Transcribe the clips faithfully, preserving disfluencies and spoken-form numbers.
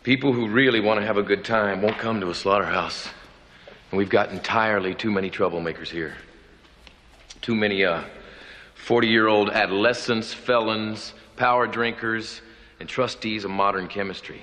People who really want to have a good time won't come to a slaughterhouse. And we've got entirely too many troublemakers here. Too many, uh, forty-year-old adolescents, felons, power drinkers, and trustees of modern chemistry.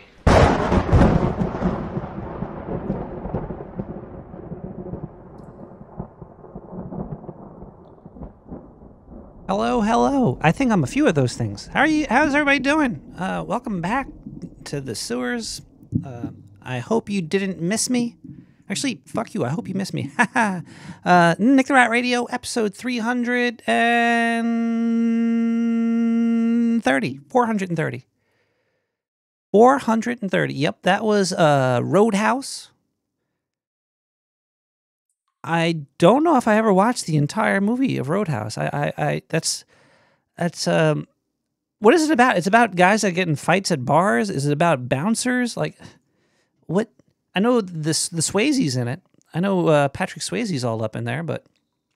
Hello, hello. I think I'm a few of those things. How are you? How's everybody doing? Uh, welcome back to the sewers. Uh, I hope you didn't miss me. Actually, fuck you. I hope you missed me. uh, Nick the Rat Radio, episode three hundred thirty. four hundred thirty. four hundred thirty. Yep, that was uh, Roadhouse. I don't know if I ever watched the entire movie of Roadhouse. I, I, I that's, that's, um, what is it about? It's about guys that get in fights at bars. Is it about bouncers? Like, what? I know this, the Swayze's in it. I know uh, Patrick Swayze's all up in there, but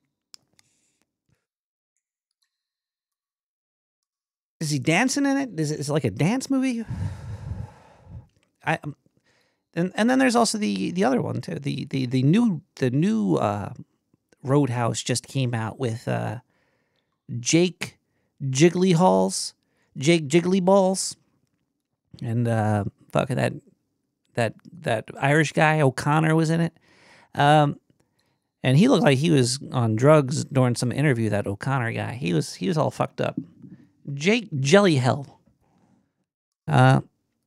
is he dancing in it? Is it, is it like a dance movie? I. Um, And and then there's also the the other one too. The the the new the new uh, Roadhouse just came out with uh, Jake Jigglyhalls, Jake Jigglyballs, and uh, fuck that that that Irish guy O'Connor was in it, um, and he looked like he was on drugs during some interview. That O'Connor guy, he was he was all fucked up. Jake Jellyhell. Uh.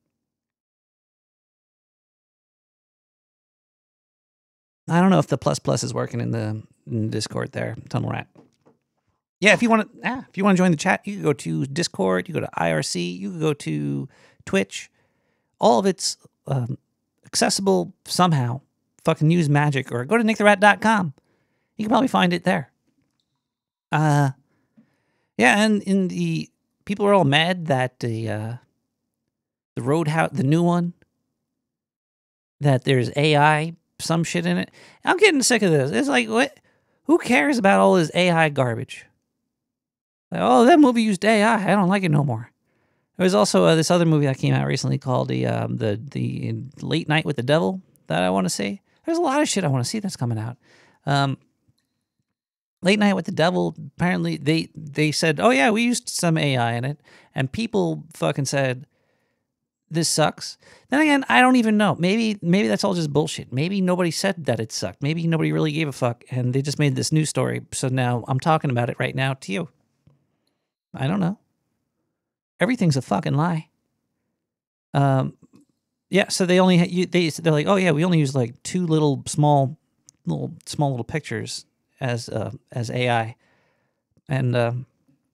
I don't know if the plus plus is working in the, in the Discord there, Tunnel Rat. Yeah, if you want to, ah, if you want to join the chat, you can go to Discord, you go to I R C, you can go to Twitch. All of it's um, accessible somehow. Fucking use magic or go to nick the rat dot com. You can probably find it there. Uh, yeah, and in the people are all mad that the uh, the Roadhouse, the new one, that there's A I. Some shit in it. I'm getting sick of this. It's like, what? Who cares about all this A I garbage? Like, oh, that movie used A I. I don't like it no more. There was also uh, this other movie that came out recently called the um, the the Late Night with the Devil that I want to see. There's a lot of shit I want to see that's coming out. Um, Late Night with the Devil. Apparently, they they said, oh yeah, we used some A I in it, and people fucking said, this sucks. Then again, I don't even know. Maybe maybe that's all just bullshit. Maybe nobody said that it sucked. Maybe nobody really gave a fuck, and they just made this news story. So now I'm talking about it right now to you. I don't know. Everything's a fucking lie. Um, yeah. So they only you, they they're like, oh yeah, we only use like two little small, little small little pictures as uh, as A I, and. Um,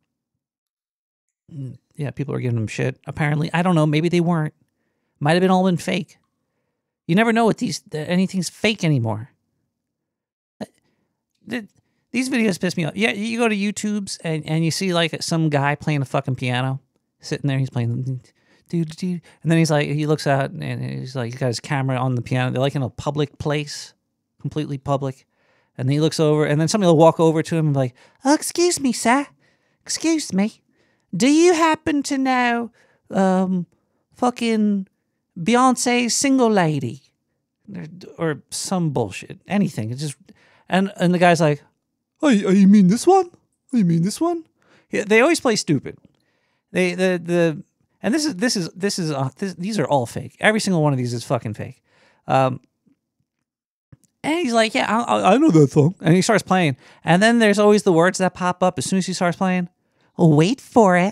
Yeah, people are giving them shit. Apparently, I don't know. Maybe they weren't. Might have been all been fake. You never know what these anything's fake anymore. These videos piss me off. Yeah, you go to YouTube's and, and you see like some guy playing a fucking piano, sitting there. He's playing, dude, dude, and then he's like, he looks out and he's like, he's got his camera on the piano. They're like in a public place, completely public, and then he looks over, and then somebody will walk over to him and be like, oh, excuse me, sir, excuse me. Do you happen to know, um, fucking Beyonce's Single Lady, or, or some bullshit, anything? It's just, and and the guy's like, oh, you, oh, you mean this one? Oh, you mean this one? Yeah, they always play stupid. They the the and this is this is this is uh, this, these are all fake. Every single one of these is fucking fake. Um, and he's like, yeah, I, I know that song, and he starts playing, and then there's always the words that pop up as soon as he starts playing. Oh, wait for it.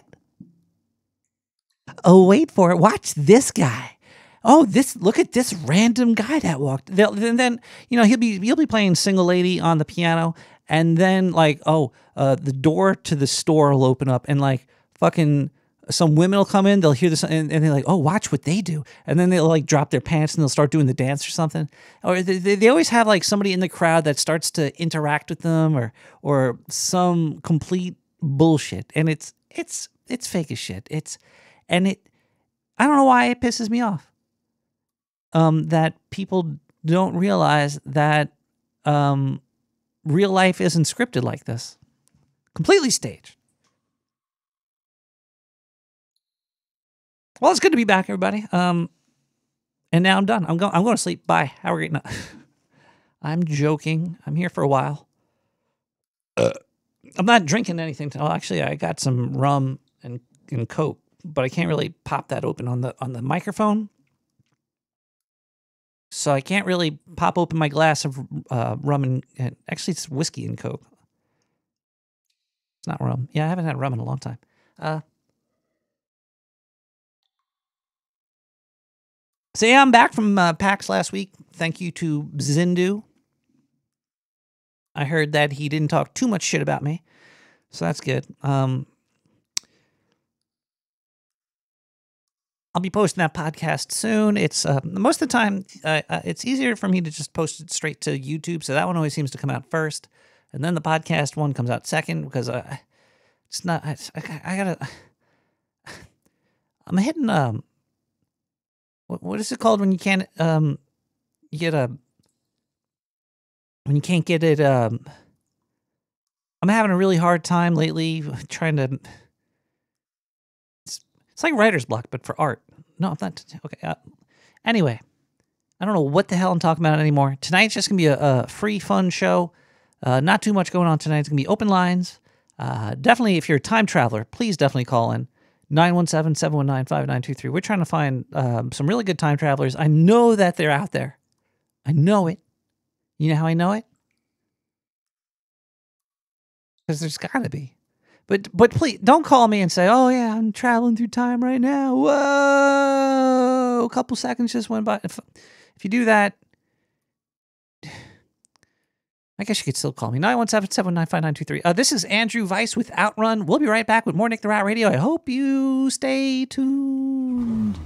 Oh, wait for it. Watch this guy. Oh, this, look at this random guy that walked. They'll, and then, you know, he'll be, he'll be playing Single Lady on the piano. And then like, oh, uh, the door to the store will open up and like fucking some women will come in. They'll hear this and, and they're like, oh, watch what they do. And then they'll like drop their pants and they'll start doing the dance or something. Or they, they, they always have like somebody in the crowd that starts to interact with them or, or some complete bullshit, and it's it's it's fake as shit. It's and it I don't know why it pisses me off. Um, that people don't realize that um, real life isn't scripted like this, completely staged. Well, it's good to be back, everybody. Um, And now I'm done. I'm going. I'm going to sleep. Bye. Have a great night. I'm joking. I'm here for a while. Uh, I'm not drinking anything. Well, actually, I got some rum and, and Coke, but I can't really pop that open on the on the microphone. So I can't really pop open my glass of uh, rum and, and actually it's whiskey and Coke. It's not rum. Yeah, I haven't had rum in a long time. Uh, so yeah, I'm back from uh, PAX last week. Thank you to Zindu. I heard that he didn't talk too much shit about me, so that's good. Um, I'll be posting that podcast soon. It's uh, most of the time, uh, uh, it's easier for me to just post it straight to YouTube, so that one always seems to come out first, and then the podcast one comes out second because uh, it's not. It's, I, I gotta. I'm hitting um. What, what is it called when you can't um, you get a. When you can't get it, um, I'm having a really hard time lately trying to. It's, it's like writer's block, but for art. No, I'm not. Okay. Uh, anyway, I don't know what the hell I'm talking about anymore. Tonight's just gonna be a, a free, fun show. Uh, not too much going on tonight. It's gonna be open lines. Uh, definitely, if you're a time traveler, please definitely call in nine one seven, seven one nine, five nine two three. We're trying to find um, some really good time travelers. I know that they're out there. I know it. You know how I know it? Because there's got to be. But but please, don't call me and say, oh, yeah, I'm traveling through time right now. Whoa, a couple seconds just went by. If, if you do that, I guess you could still call me. nine one seven, seven one nine, five nine two three. Uh, this is Andrew Weiss with Outrun. We'll be right back with more Nick the Rat Radio. I hope you stay tuned.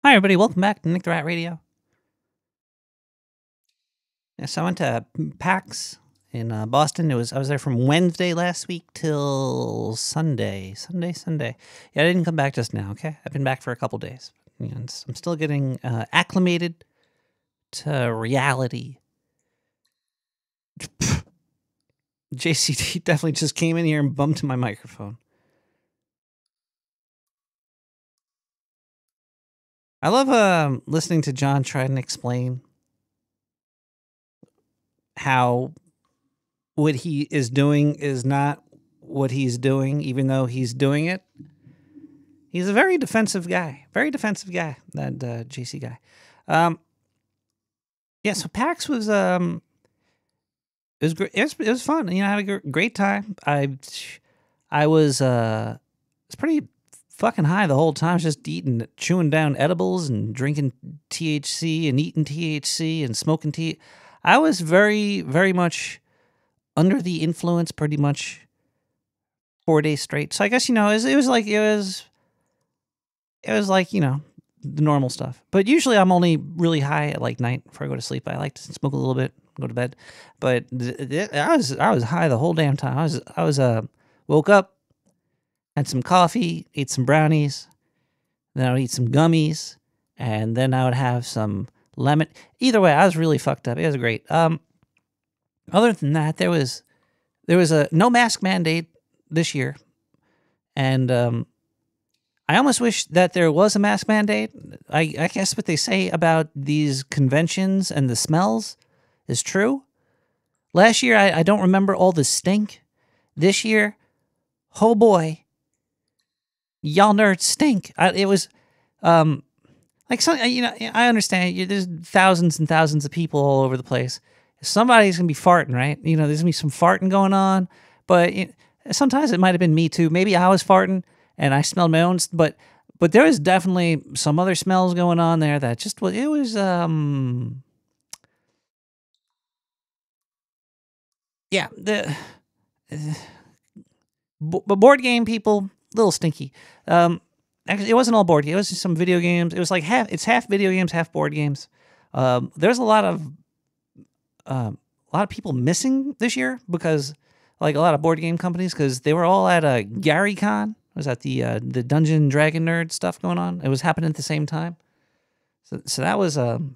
Hi, everybody. Welcome back to Nick the Rat Radio. Yes, I went to PAX in uh, Boston. It was I was there from Wednesday last week till Sunday. Sunday, Sunday. Yeah, I didn't come back just now, okay? I've been back for a couple days. You know, it's- I'm still getting uh, acclimated to reality. J C D definitely just came in here and bumped my microphone. I love um, listening to John try and explain how what he is doing is not what he's doing, even though he's doing it. He's a very defensive guy. Very defensive guy, that uh, J C guy. Um, yeah, so PAX was um, it was great. It was, it was fun. You know, I had a gr- great time. I I was uh, was pretty fucking high the whole time. I was just eating, chewing down edibles and drinking T H C and eating T H C and smoking T. I was very, very much under the influence, pretty much four days straight. So I guess you know, it was, it was like it was, it was like you know, the normal stuff. But usually I'm only really high at like night before I go to sleep. I like to smoke a little bit, go to bed. But th- th- I was I was high the whole damn time. I was I was uh woke up, had some coffee, ate some brownies, then I would eat some gummies, and then I would have some lemon. Either way, I was really fucked up. It was great. Um, other than that, there was there was a no mask mandate this year, and um, I almost wish that there was a mask mandate. I, I guess what they say about these conventions and the smells is true. Last year, I, I don't remember all the stink. This year, oh boy, y'all nerds stink. I, it was, um, like some, you know, I understand you, there's thousands and thousands of people all over the place. Somebody's gonna be farting, right? You know, there's gonna be some farting going on, but you know, sometimes it might have been me too. Maybe I was farting and I smelled my own, but but there was definitely some other smells going on there that just was. It was um, yeah, the b- board game people, a little stinky. Um, actually, it wasn't all board games. It was just some video games. It was like half. It's half video games, half board games. Um, there's a lot of um, a lot of people missing this year because, like, a lot of board game companies because they were all at a GaryCon. Was that the uh, the Dungeon and Dragon nerd stuff going on? It was happening at the same time. So, so that was um,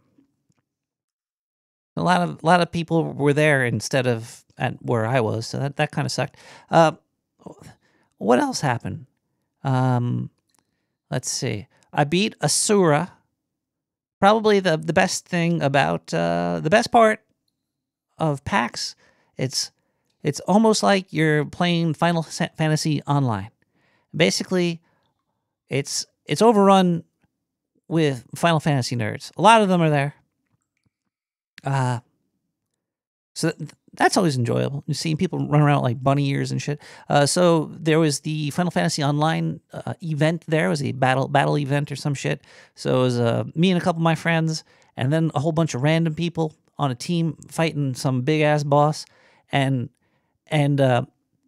a lot of a lot of people were there instead of at where I was. So that, that kind of sucked. Uh, what else happened? Um, let's see. I beat Asura. Probably the the best thing about uh, the best part of PAX. It's it's almost like you're playing Final Fantasy online. Basically, it's it's overrun with Final Fantasy nerds. A lot of them are there. Uh, so th- that's always enjoyable. You're seeing people run around like bunny ears and shit. Uh, so there was the Final Fantasy Online uh, event there. It was a battle battle event or some shit. So it was uh, me and a couple of my friends, and then a whole bunch of random people on a team fighting some big ass boss. And and uh,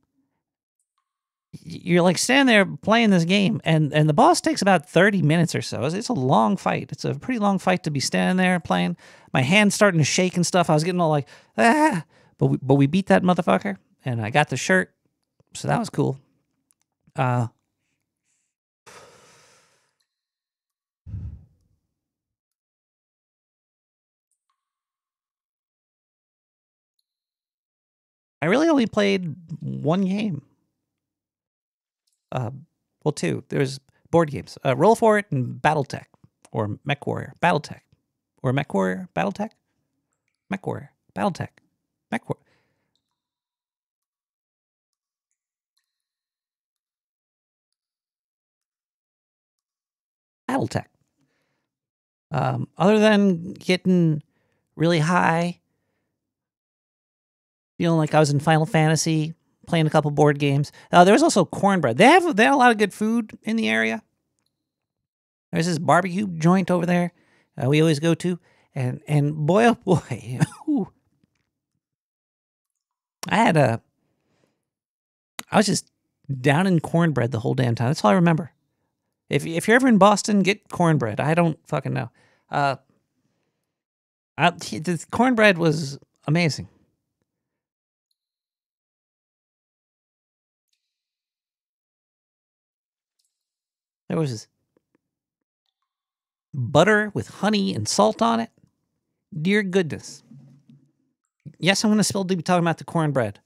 you're like standing there playing this game, and and the boss takes about thirty minutes or so. It's, it's a long fight. It's a pretty long fight to be standing there playing. My hand's starting to shake and stuff. I was getting all like, ah, but we, but we beat that motherfucker, and I got the shirt, so that was cool. Uh, I really only played one game. Uh, well, two. There's board games. Uh, Roll For It and BattleTech, or Mech Warrior. BattleTech, or Mech Warrior. BattleTech. Mech Warrior. BattleTech. Mech Warrior. BattleTech. Um, other than getting really high, feeling like I was in Final Fantasy, playing a couple board games. Uh, there was also cornbread. They have they have a lot of good food in the area. There's this barbecue joint over there uh, we always go to, and and boy oh boy, I had a I was just down in cornbread the whole damn time. That's all I remember. If if you're ever in Boston, get cornbread. I don't fucking know. Uh, I, the cornbread was amazing. There was butter with honey and salt on it. Dear goodness. Yes, I'm going to still be talking about the cornbread.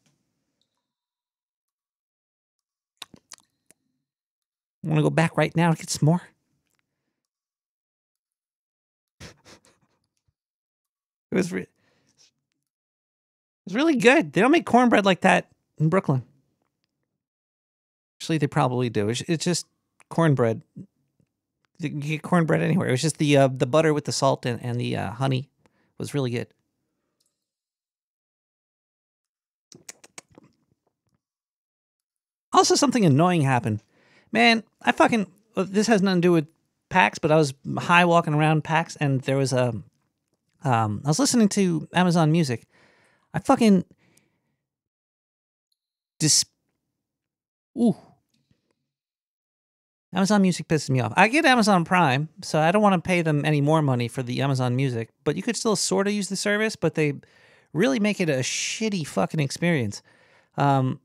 I want to go back right now and get some more. It was, re- it was really good. They don't make cornbread like that in Brooklyn. Actually, they probably do. It's, it's just cornbread. You can get cornbread anywhere. It was just the uh, the butter with the salt and, and the uh, honey was really good. Also, something annoying happened. Man, I fucking... This has nothing to do with PAX, but I was high walking around PAX, and there was a... Um, I was listening to Amazon Music. I fucking... Dis... Ooh. Amazon Music pisses me off. I get Amazon Prime, so I don't want to pay them any more money for the Amazon Music, but you could still sort of use the service, but they really make it a shitty fucking experience. Um...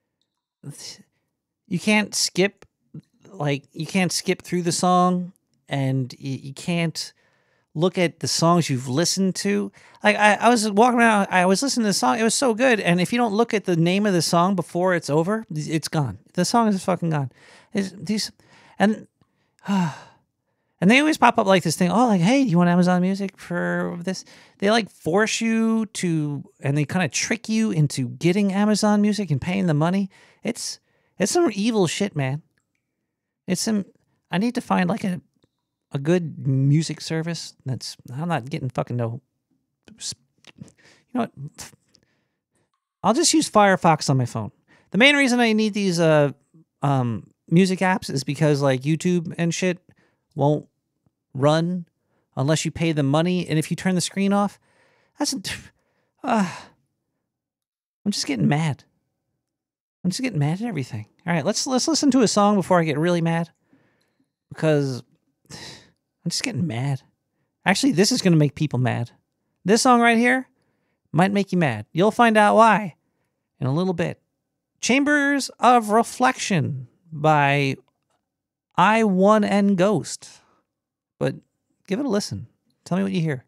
You can't skip, like, you can't skip through the song, and you, you can't look at the songs you've listened to. Like, I, I was walking around, I was listening to the song, it was so good, and if you don't look at the name of the song before it's over, it's gone. The song is fucking gone. It's, these, and, uh, and they always pop up like this thing, oh, like, hey, do you want Amazon Music for this? They, like, force you to, and they kind of trick you into getting Amazon Music and paying the money. It's it's some evil shit, man. It's some. I need to find like a a good music service that's. I'm not getting fucking no. You know what? I'll just use Firefox on my phone. The main reason I need these uh um music apps is because like YouTube and shit won't run unless you pay them money, and if you turn the screen off, that's. Uh, I'm just getting mad. I'm just getting mad at everything. All right, let's let's listen to a song before I get really mad, because I'm just getting mad. Actually, this is going to make people mad. This song right here might make you mad. You'll find out why in a little bit. Chambers of Reflection by I One and Ghost. But give it a listen. Tell me what you hear.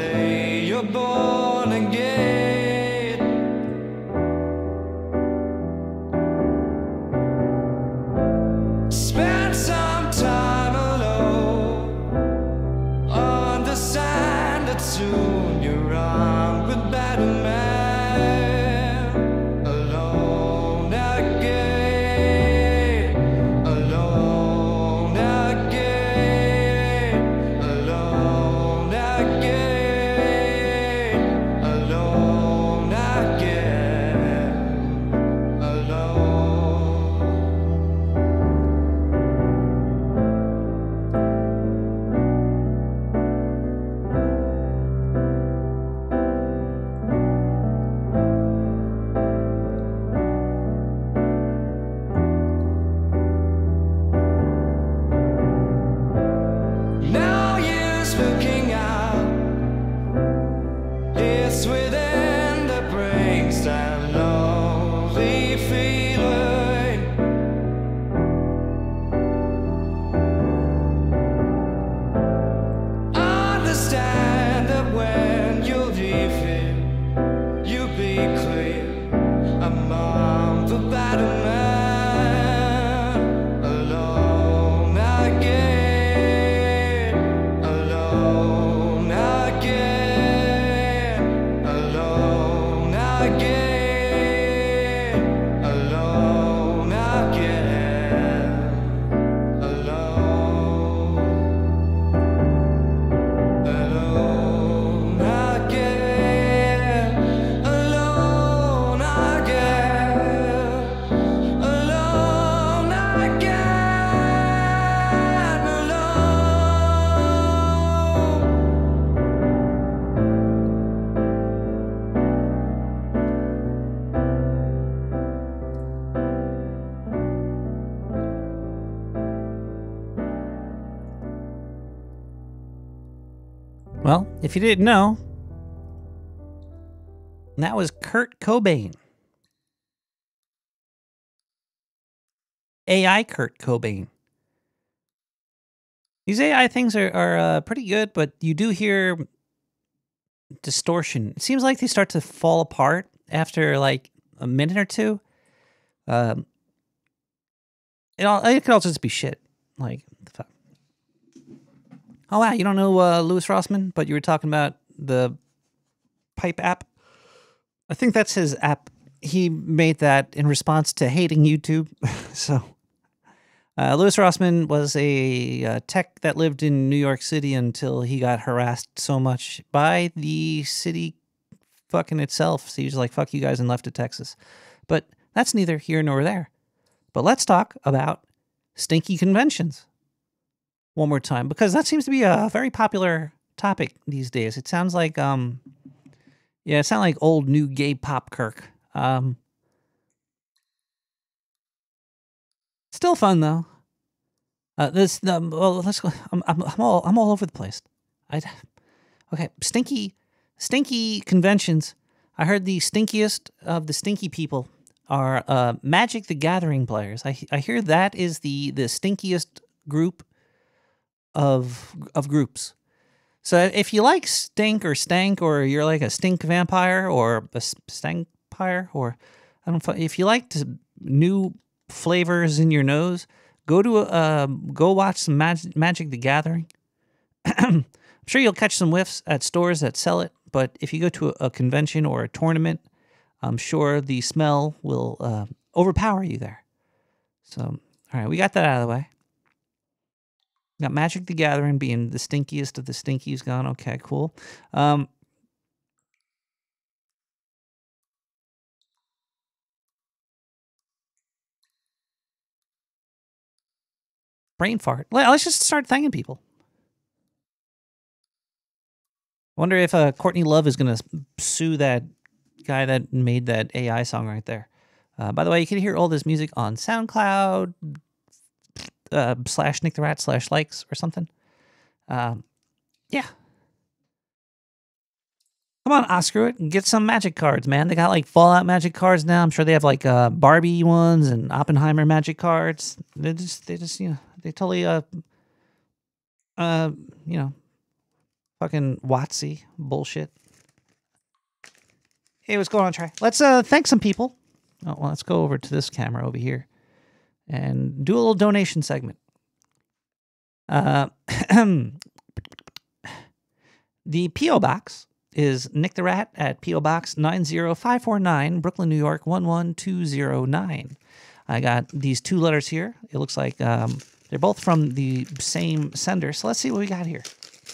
Born again. Well, if you didn't know, that was Kurt Cobain. A I Kurt Cobain. These A I things are, are uh, pretty good, but you do hear distortion. It seems like they start to fall apart after like a minute or two. Um, it, all, it could also just be shit. Like, the fuck. Oh, wow, you don't know uh, Louis Rossman, but you were talking about the Pipe app? I think that's his app. He made that in response to hating YouTube. so, uh, Louis Rossman was a uh, tech that lived in New York City until he got harassed so much by the city fucking itself. So he was like, fuck you guys, and left to Texas. But that's neither here nor there. But let's talk about stinky conventions one more time, because that seems to be a very popular topic these days. It sounds like, um, yeah, it sounds like old new gay pop Kirk. Um, still fun though. Uh, this, um, well, let's go. I'm, I'm, I'm all, I'm all over the place. I, okay, stinky, stinky conventions. I heard the stinkiest of the stinky people are uh, Magic the Gathering players. I, I hear that is the the stinkiest group of of groups. So if you like stink or stank, or you're like a stink vampire or a stankpire, or I don't know, if you like to, new flavors in your nose, go to uh, go watch some Mag- Magic the Gathering. I'm sure you'll catch some whiffs at stores that sell it, but if you go to a, a convention or a tournament, I'm sure the smell will uh, overpower you there. So, all right, we got that out of the way. Got Magic the Gathering being the stinkiest of the stinkies gone. Okay, cool. Um, brain fart. Let- Let's just start thanking people. I wonder if uh, Courtney Love is going to sue that guy that made that A I song right there. Uh, by the way, you can hear all this music on SoundCloud uh, slash Nick the Rat slash likes or something. Um, yeah. Come on, Oscar it, and get some magic cards, man. They got like Fallout magic cards now. I'm sure they have like uh, Barbie ones and Oppenheimer magic cards. They just, they just, you know, they totally, uh, uh, you know, fucking Watsy bullshit. Hey, what's going on, Trey? Let's uh thank some people. Oh, well, let's go over to this camera over here and do a little donation segment. Uh, the P O Box is Nick the Rat at P O Box nine zero five four nine, Brooklyn, New York one one two zero nine. I got these two letters here. It looks like um, they're both from the same sender. So let's see what we got here.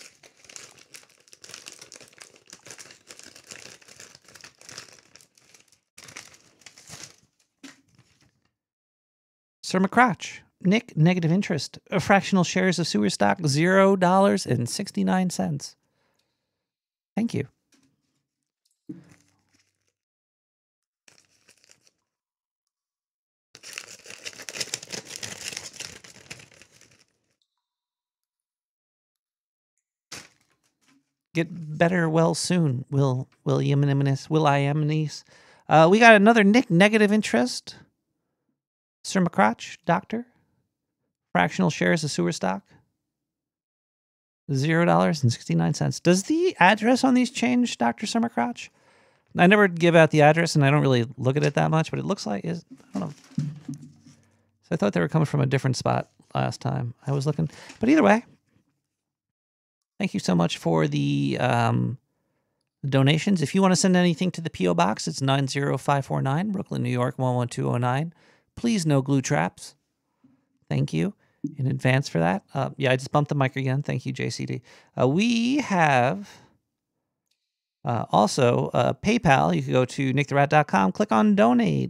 Sir McCrotch, Nick, negative interest. Uh, fractional shares of sewer stock, zero dollars and sixty-nine cents. Thank you. Get better well soon, Will Williaminis, Will I Aminis. Uh, we got another Nick, negative interest. Sir McCrotch, doctor. Fractional shares of sewer stock. Zero dollars and sixty-nine cents. Does the address on these change, Doctor Sir McCrotch? I never give out the address, and I don't really look at it that much, but it looks like is I don't know. So I thought they were coming from a different spot last time I was looking. But either way, thank you so much for the um, donations. If you want to send anything to the P O Box, it's nine zero five four nine, Brooklyn, New York one one two zero nine. Please, no glue traps. Thank you in advance for that. Uh, yeah, I just bumped the mic again. Thank you, J C D. Uh, we have uh, also uh, PayPal. You can go to nick the rat dot com, click on donate,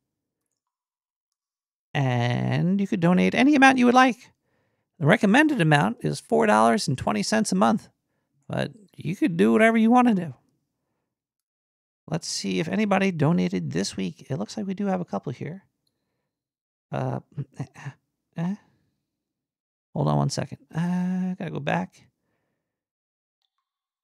and you could donate any amount you would like. The recommended amount is four dollars and twenty cents a month, but you could do whatever you want to do. Let's see if anybody donated this week. It looks like we do have a couple here. Uh, eh? Hold on one second. I uh, gotta go back.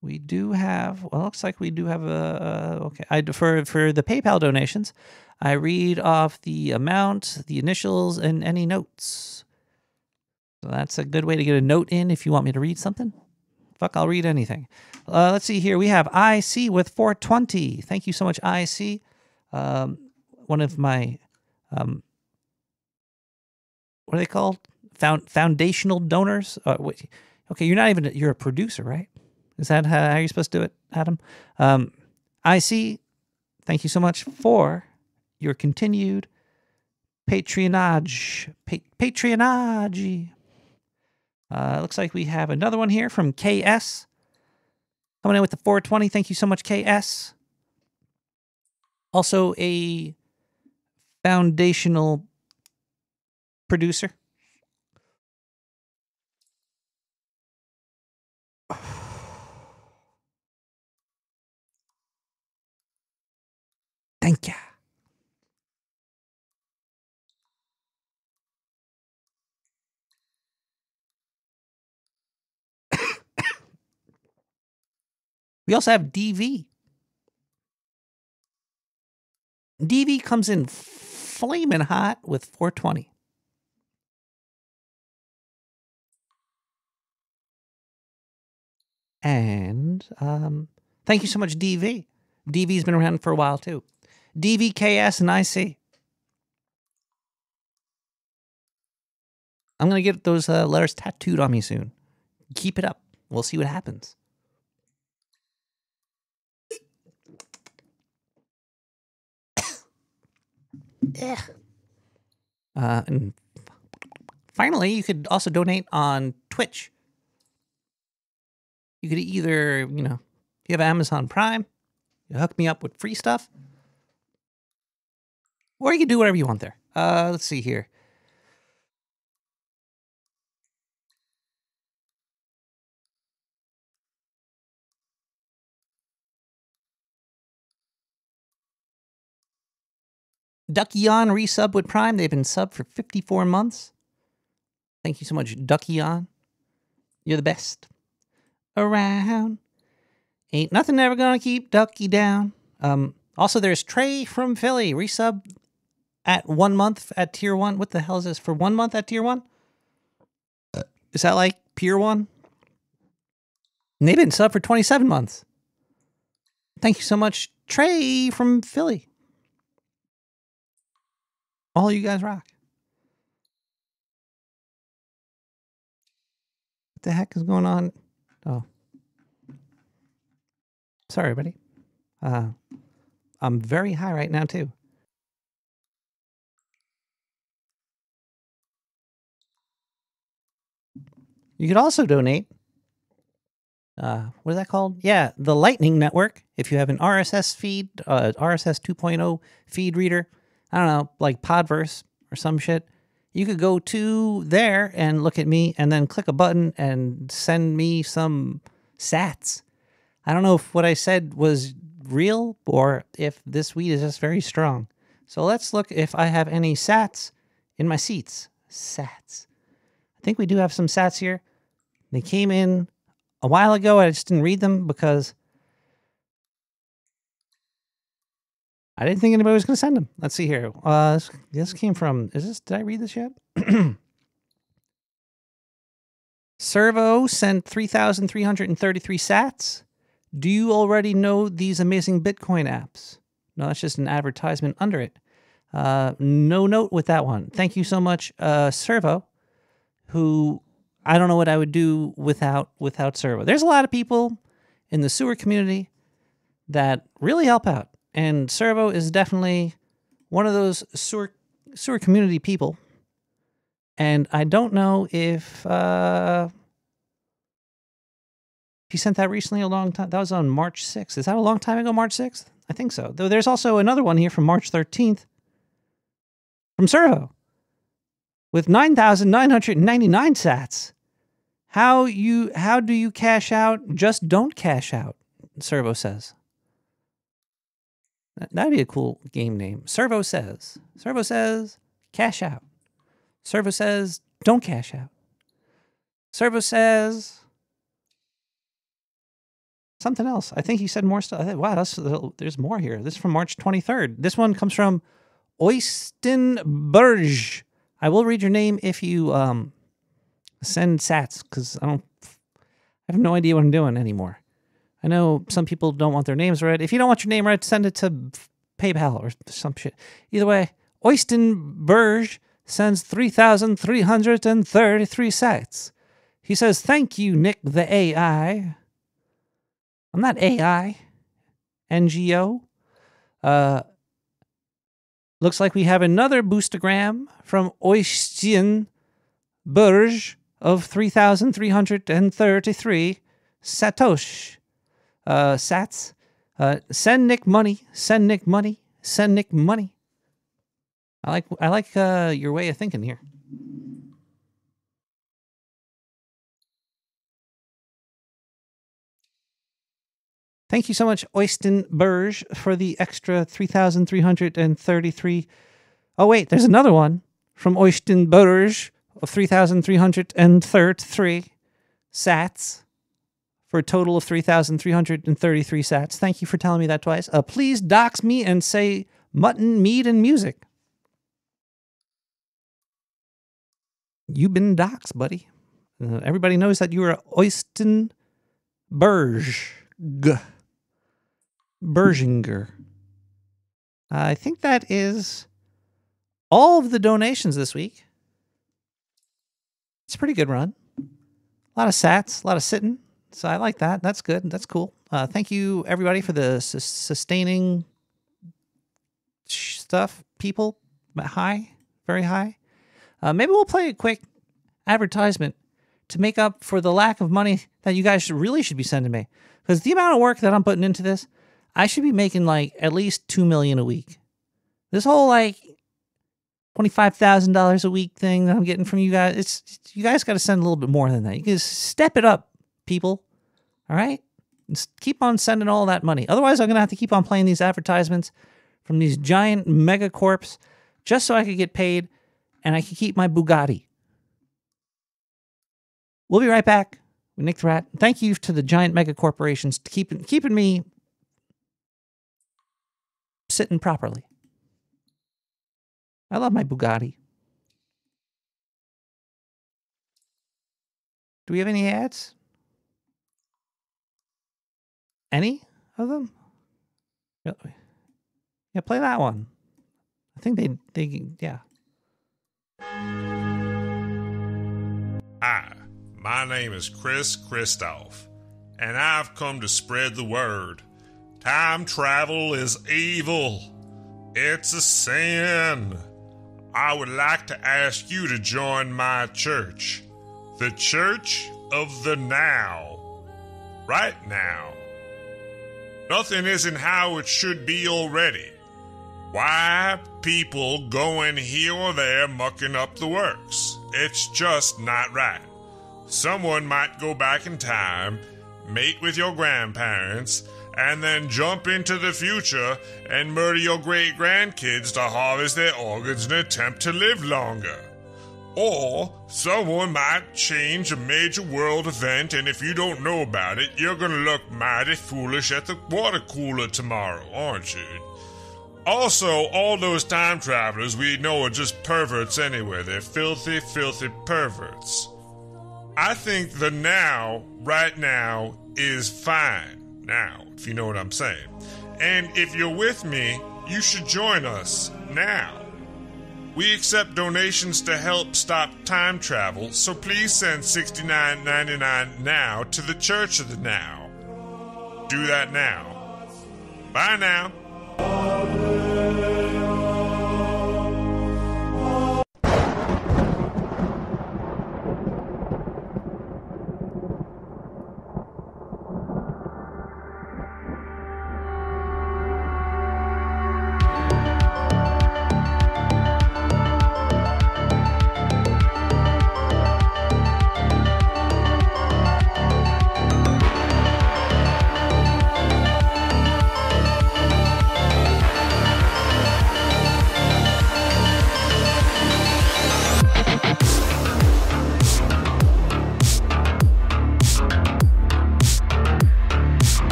We do have, well, looks like we do have a, uh, okay. I, for, for the PayPal donations, I read off the amount, the initials, and any notes. So that's a good way to get a note in if you want me to read something. Fuck, I'll read anything. Uh, let's see here. We have I C with four twenty. Thank you so much, I C. Um, one of my, um, what are they called? Found, foundational donors? Uh, wait, okay, you're not even, you're a producer, right? Is that how, how you're supposed to do it, Adam? Um, I C, thank you so much for your continued patronage. Pa patronage. Uh, looks like we have another one here from K S. Coming in with the four twenty. Thank you so much, K S. Also a foundational producer. Thank you. We also have D V. D V comes in flaming hot with four twenty. And um, thank you so much, D V. D V's been around for a while, too. D V, K S, and I C. I'm going to get those uh, letters tattooed on me soon. Keep it up. We'll see what happens. Yeah. Uh, and finally, you could also donate on Twitch. You could either, you know, if you have Amazon Prime, you hook me up with free stuff, or you can do whatever you want there. Uh, let's see here. Duckyon resub with Prime. They've been subbed for fifty-four months. Thank you so much, Duckyon. You're the best around. Ain't nothing ever gonna keep Ducky down. Um, also, there's Trey from Philly. Resub at one month at tier one. What the hell is this? For one month at tier one? Is that like Pier one? And they've been subbed for twenty-seven months. Thank you so much, Trey from Philly. All you guys rock. What the heck is going on? Oh. Sorry, buddy. Uh, I'm very high right now, too. You could also donate. Uh, what is that called? Yeah, the Lightning Network. If you have an R S S feed, uh, R S S two point oh feed reader, I don't know, like Podverse or some shit, you could go to there and look at me and then click a button and send me some sats. I don't know if what I said was real or if this weed is just very strong. So let's look if I have any sats in my seats. Sats. I think we do have some sats here. They came in a while ago. I just didn't read them because I didn't think anybody was going to send them. Let's see here. Uh, this, this came from, is this, did I read this yet? Servo sent three thousand three hundred thirty-three sats. Do you already know these amazing Bitcoin apps? No, that's just an advertisement under it. Uh, no note with that one. Thank you so much, uh, Servo, who I don't know what I would do without without Servo. There's a lot of people in the sewer community that really help out. And Servo is definitely one of those sewer, sewer community people. And I don't know if uh, he sent that recently a long time. That was on March sixth. Is that a long time ago, March sixth? I think so. Though there's also another one here from March thirteenth from Servo with nine thousand nine hundred ninety-nine sats. How you how do you cash out? Just don't cash out, Servo says. That'd be a cool game name. Servo says. Servo says, cash out. Servo says, don't cash out. Servo says, something else. I think he said more stuff. Wow, that's, there's more here. This is from March twenty-third. This one comes from Oysten Burge. I will read your name if you um, send sats, because I don't, I have no idea what I'm doing anymore. I know some people don't want their names read. If you don't want your name read, send it to PayPal or some shit. Either way, Oysten Burge sends three thousand three hundred thirty-three sats. He says, thank you, Nick the A I. I'm not A I. N G O. Uh, looks like we have another boostagram from Oysten Burge of three thousand three hundred thirty-three Satosh. Uh, sats. Uh, send Nick money. Send Nick money. Send Nick money. I like I like uh, your way of thinking here. Thank you so much, Oysten Burge, for the extra three thousand three hundred thirty-three. Oh, wait, there's another one from Oysten Burge of three thousand three hundred thirty-three sats for a total of three thousand three hundred thirty-three sats. Thank you for telling me that twice. Uh, please dox me and say mutton, meat, and music. You've been doxed, buddy. Uh, everybody knows that you are Oysten Burge. G. Berginger. I think that is all of the donations this week. It's a pretty good run. A lot of sats, a lot of sitting. So I like that. That's good. That's cool. Uh, thank you, everybody, for the su- sustaining stuff. People, high, very high. Uh, maybe we'll play a quick advertisement to make up for the lack of money that you guys should, really should be sending me. Because the amount of work that I'm putting into this, I should be making like at least two million dollars a week. This whole like twenty-five thousand dollars a week thing that I'm getting from you guys, it's, it's you guys got to send a little bit more than that. You can step it up, people. All right? Just keep on sending all that money. Otherwise, I'm going to have to keep on playing these advertisements from these giant megacorps just so I could get paid and I could keep my Bugatti. We'll be right back with Nick the Rat. Thank you to the giant mega corporations for keeping, keeping me sitting properly. I love my Bugatti. Do we have any ads? Any of them? Yeah, play that one. I think they, they, yeah. Hi, my name is Chris Christoph, and I've come to spread the word. Time travel is evil. It's a sin. I would like to ask you to join my church, the Church of the Now. Right now. Nothing isn't how it should be already. Why people going here or there mucking up the works? It's just not right. Someone might go back in time, mate with your grandparents, and then jump into the future and murder your great-grandkids to harvest their organs and attempt to live longer. Or someone might change a major world event, and if you don't know about it, you're gonna look mighty foolish at the water cooler tomorrow, aren't you? Also, all those time travelers we know are just perverts anyway. They're filthy, filthy perverts. I think the now, right now, is fine. Now, if you know what I'm saying. And if you're with me, you should join us now. We accept donations to help stop time travel, so please send sixty-nine ninety-nine now to the Church of the Now. Do that now. Bye now.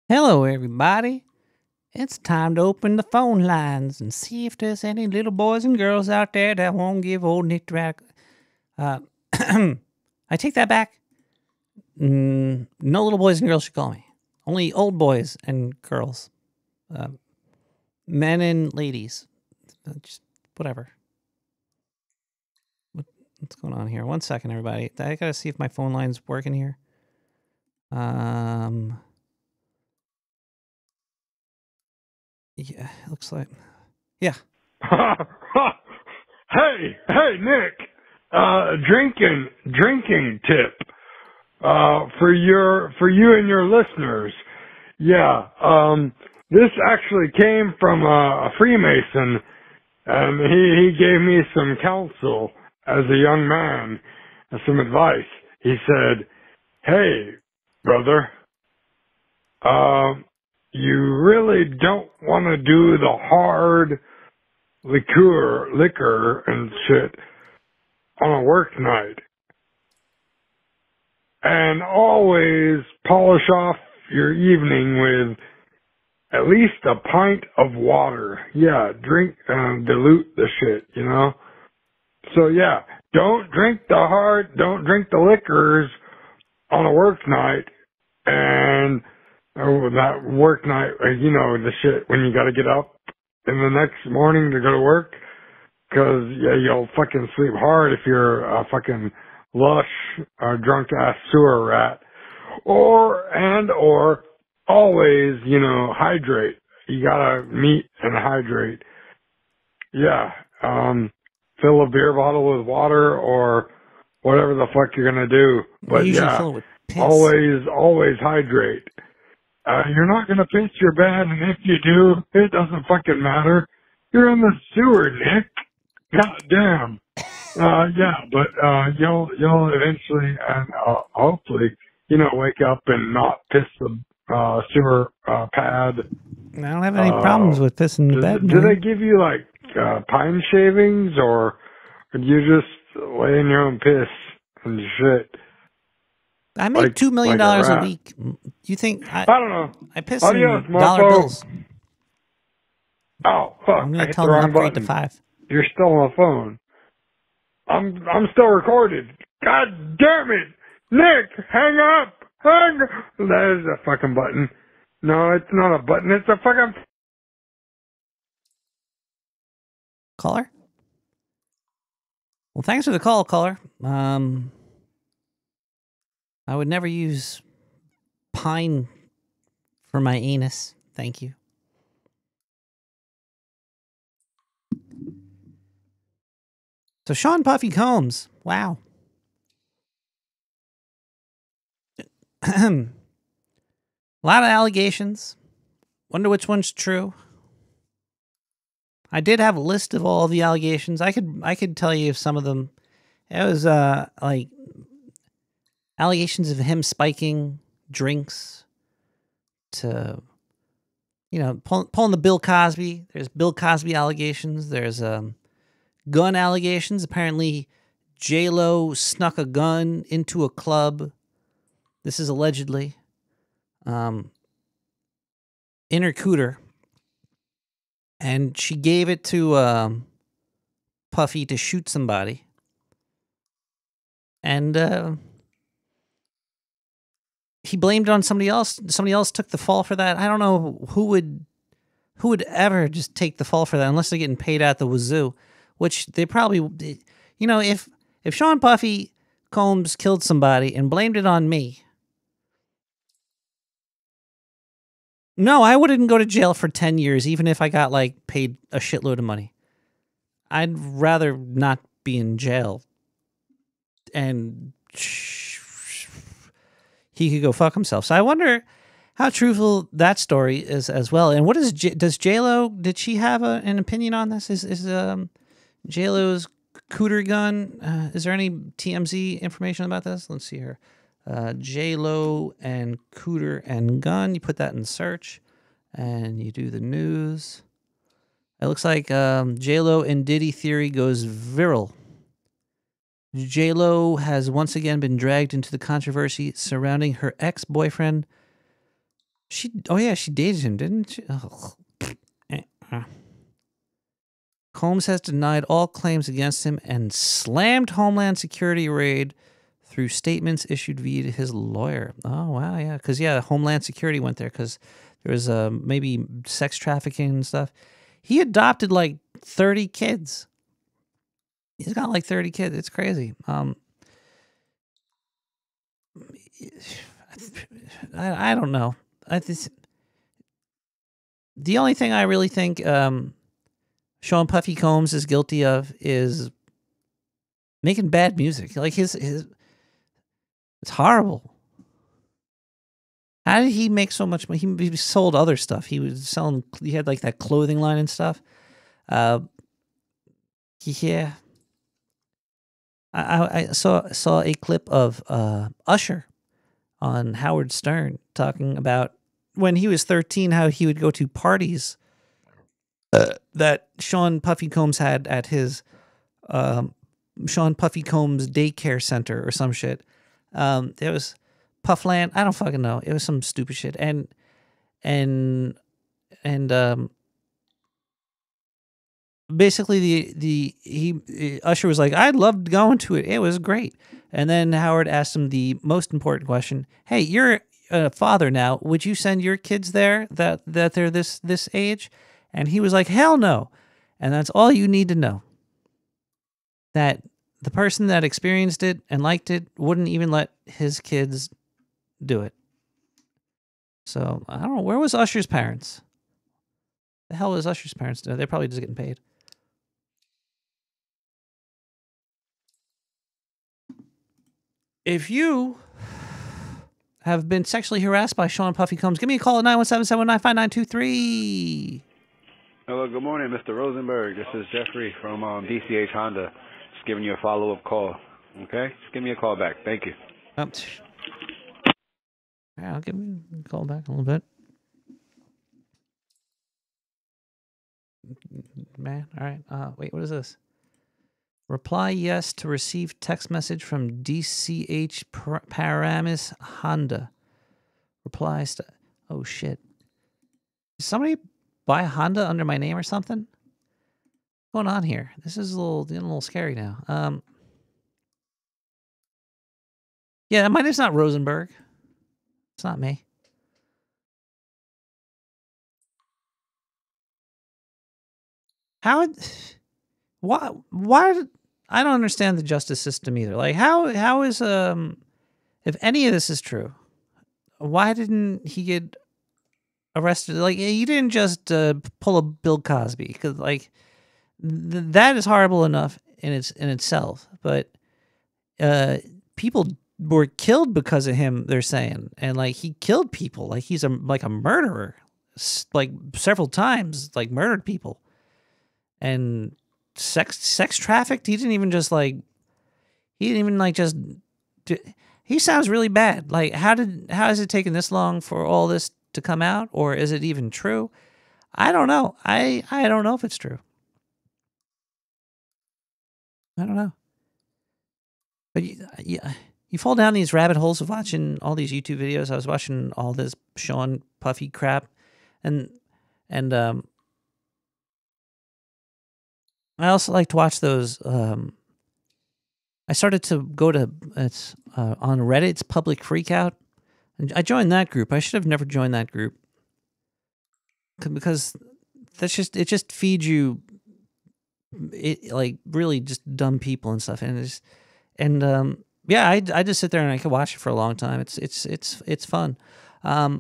Hello, everybody. It's time to open the phone lines and see if there's any little boys and girls out there that won't give old Nick Drac. Uh, I take that back. Mm, no little boys and girls should call me. Only old boys and girls. Uh, men and ladies. Uh, Just whatever. What, what's going on here? One second, everybody. I gotta see if my phone line's working here. Um. Yeah, it looks like. Yeah. Hey, hey, Nick. Uh, drinking, drinking tip. Uh, for your, for you and your listeners. Yeah, um, this actually came from a, a Freemason, and he, he gave me some counsel as a young man, and some advice. He said, hey, brother, uh, you really don't want to do the hard liqueur, liquor and shit on a work night. And always polish off your evening with at least a pint of water. Yeah, drink, uh, dilute the shit, you know? So yeah, don't drink the hard, don't drink the liquors on a work night, and oh, that work night, uh, you know, the shit when you gotta get up in the next morning to go to work. Cause yeah, you'll fucking sleep hard if you're a fucking lush or drunk ass sewer rat. Or, and or always, you know, hydrate. You gotta meet and hydrate. Yeah. Um, fill a beer bottle with water or whatever the fuck you're gonna do. But usually yeah, fill it with piss. always, always hydrate. Uh, you're not gonna piss your bed, and if you do, it doesn't fucking matter. You're in the sewer, Nick. God damn. Uh, yeah, but, uh, you'll, you'll eventually and, uh, hopefully, you know, wake up and not piss the, uh, sewer, uh, pad. I don't have any uh, problems with pissing the Do, bed. do man. they give you, like, uh, pine shavings, or do you just lay in your own piss and shit? I make like- two million like a dollars a, rat. week. You think I? I don't know. I piss Adios, in dollar mofo. bills. Oh, fuck. I'm I gonna hit tell the them wrong upgrade button. to five. You're still on the phone. I'm I'm still recorded. God damn it, Nick! Hang up! Hang. That is a fucking button. No, it's not a button. It's a fucking. Caller. Well, thanks for the call, caller. Um, I would never use pine for my anus. Thank you. So Sean Puffy Combs. Wow. A lot of allegations. Wonder which one's true. I did have a list of all the allegations. I could I could tell you if some of them. It was uh like allegations of him spiking drinks to, you know, pull, pulling the Bill Cosby. There's Bill Cosby allegations. There's um gun allegations. Apparently, J-Lo snuck a gun into a club. This is allegedly. Um, in her cooter. And she gave it to um, Puffy to shoot somebody. And uh, he blamed it on somebody else. Somebody else took the fall for that. I don't know who would who would ever just take the fall for that unless they're getting paid out the wazoo, which they probably, you know, if if Sean Puffy Combs killed somebody and blamed it on me, no, I wouldn't go to jail for ten years, even if I got like paid a shitload of money. I'd rather not be in jail. And he could go fuck himself. So I wonder how truthful that story is as well. And what is J- does J-Lo, did she have a, an opinion on this? Is is um J-Lo's cooter gun? Uh, is there any T M Z information about this? Let's see here. Uh, J-Lo and cooter and gun. You put that in search, and you do the news. It looks like um, J-Lo and Diddy theory goes viral. J-Lo has once again been dragged into the controversy surrounding her ex-boyfriend She, oh yeah, she dated him, didn't she? Ugh. Combs has denied all claims against him and slammed Homeland Security raid through statements issued via his lawyer. Oh, wow, yeah. Because, yeah, Homeland Security went there because there was uh, maybe sex trafficking and stuff. He adopted like thirty kids. He's got like thirty kids. It's crazy. Um, I, I don't know. I just, the only thing I really think um, Sean Puffy Combs is guilty of is making bad music. Like his his, it's horrible. How did he make so much money? He, he sold other stuff. He was selling. He had like that clothing line and stuff. Uh, yeah. I, I, I saw saw a clip of uh, Usher on Howard Stern talking about when he was thirteen, how he would go to parties uh, that Sean Puffy Combs had at his um, Sean Puffy Combs daycare center or some shit. Um, it was Puffland. I don't fucking know. It was some stupid shit. And and and um, basically the the he Usher was like, I loved going to it. It was great. And then Howard asked him the most important question. Hey, you're a father now. Would you send your kids there that that they're this this age? And he was like, hell no. And that's all you need to know. That the person that experienced it and liked it wouldn't even let his kids do it. So I don't know. Where was Usher's parents? The hell was Usher's parents doing? They're probably just getting paid. If you have been sexually harassed by Sean Puffy Combs, give me a call at nine one seven, seven nine five, nine two three. Hello, good morning, Mister Rosenberg. This is Jeffrey from um, D C H Honda. Just giving you a follow-up call. Okay? Just give me a call back. Thank you. Um, yeah, I'll give you a call back a little bit. Man, all right. Uh, wait, what is this? Reply yes to receive text message from D C H Paramus Honda. Replies to... Oh, shit. Did somebody buy a Honda under my name or something? What's going on here? This is a little, getting a little scary now. Um, yeah, my name's not Rosenberg. It's not me. How... Why? Why? I don't understand the justice system either. Like, how? How is um, if any of this is true, why didn't he get arrested? Like, he didn't just uh, pull a Bill Cosby, because like th- that is horrible enough in its in itself. But uh, people were killed because of him. They're saying, and like he killed people. Like he's a like a murderer, S- like several times, like murdered people, and. Sex sex trafficked. He didn't even just like. He didn't even like just. He sounds really bad. Like, how did how has it taken this long for all this to come out, or is it even true? I don't know. I I don't know if it's true. I don't know. But you, you, you fall down these rabbit holes of watching all these YouTube videos. I was watching all this Sean Puffy crap, and and um. I also like to watch those. Um, I started to go to it's uh, on Reddit's public freakout, and I joined that group. I should have never joined that group because that's just it. Just feeds you, it like really just dumb people and stuff, and it's and um, yeah, I I just sit there and I can watch it for a long time. It's it's it's it's fun. Um,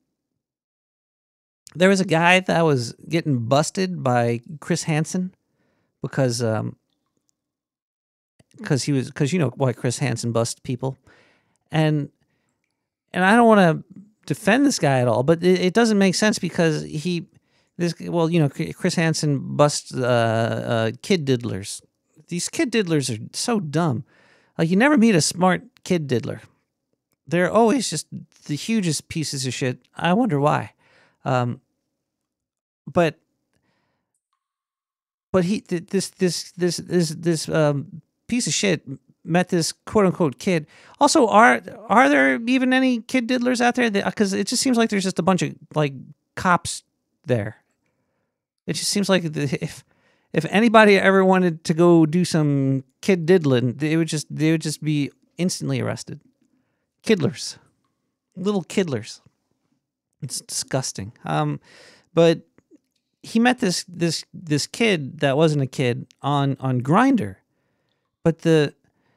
there was a guy that was getting busted by Chris Hansen. Because, um, because he was, because you know why Chris Hansen busts people, and and I don't want to defend this guy at all, but it, it doesn't make sense because he, this well, you know, Chris Hansen busts uh, uh, kid diddlers. These kid diddlers are so dumb. Like you never meet a smart kid diddler. They're always just the hugest pieces of shit. I wonder why, um, but. But he, this, this, this, this, this um, piece of shit met this quote unquote kid. Also, are are there even any kid diddlers out there? Because it just seems like there's just a bunch of like cops there. It just seems like the, if if anybody ever wanted to go do some kid diddling, they would just they would just be instantly arrested. Kidlers, little kidlers. It's disgusting. Um, but he met this this this kid that wasn't a kid on on Grindr, but the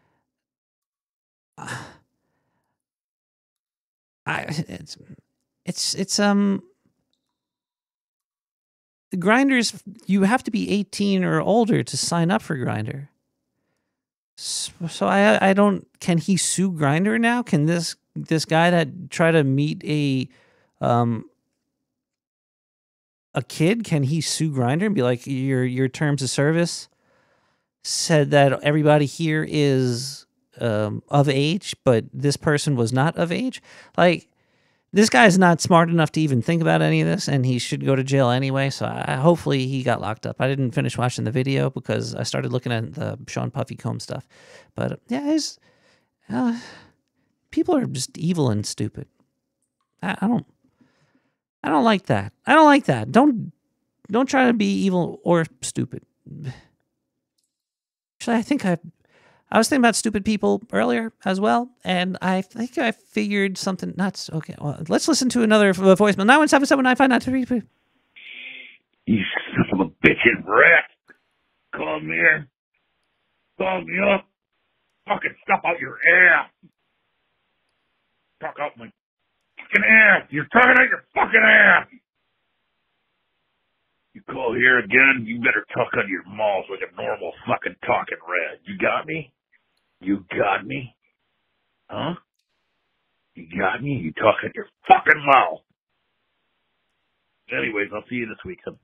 uh, I it's it's it's um the Grindr's, you have to be eighteen or older to sign up for Grindr. So, so I I don't, can he sue Grindr now? Can this this guy that try to meet a um a kid, can he sue Grindr and be like, your your terms of service said that everybody here is um, of age, but this person was not of age? Like, this guy's not smart enough to even think about any of this, and he should go to jail anyway. So I, hopefully he got locked up. I didn't finish watching the video because I started looking at the Sean Puffy Combs stuff. But yeah, his, uh, people are just evil and stupid. I, I don't. I don't like that. I don't like that. Don't don't try to be evil or stupid. Actually, I think I I was thinking about stupid people earlier as well, and I think I figured something nuts. Okay, well, let's listen to another voicemail. nine one seven seven nine five nine three three. You son of a bitchin' rat. Call me here. Call me up. Fucking stuff out your ass. Talk out my fucking ass. You're talking out your fucking ass. You call here again, you better talk on your mouth like a normal fucking talking rat. You got me? You got me? Huh? You got me? You talk on your fucking mouth. Anyways, I'll see you this weekend.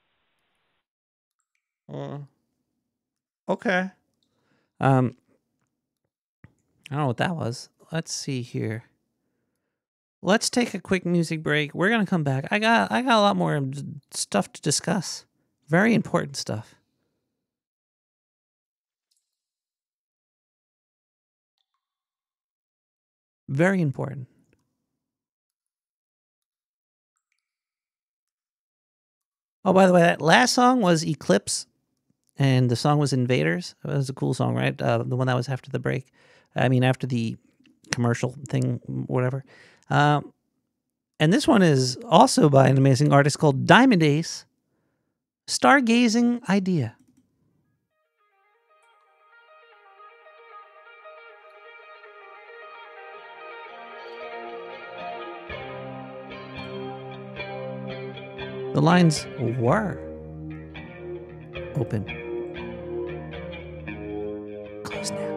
Uh, okay. Um, I don't know what that was. Let's see here. Let's take a quick music break. We're gonna come back. I got I got a lot more stuff to discuss. Very important stuff. Very important. Oh, by the way, that last song was Eclipse, and the song was Invaders. It was a cool song, right? Uh, the one that was after the break. I mean, after the commercial thing, whatever. Um, and this one is also by an amazing artist called Diamond Ace, Stargazing Idea. The lines were open. Close now.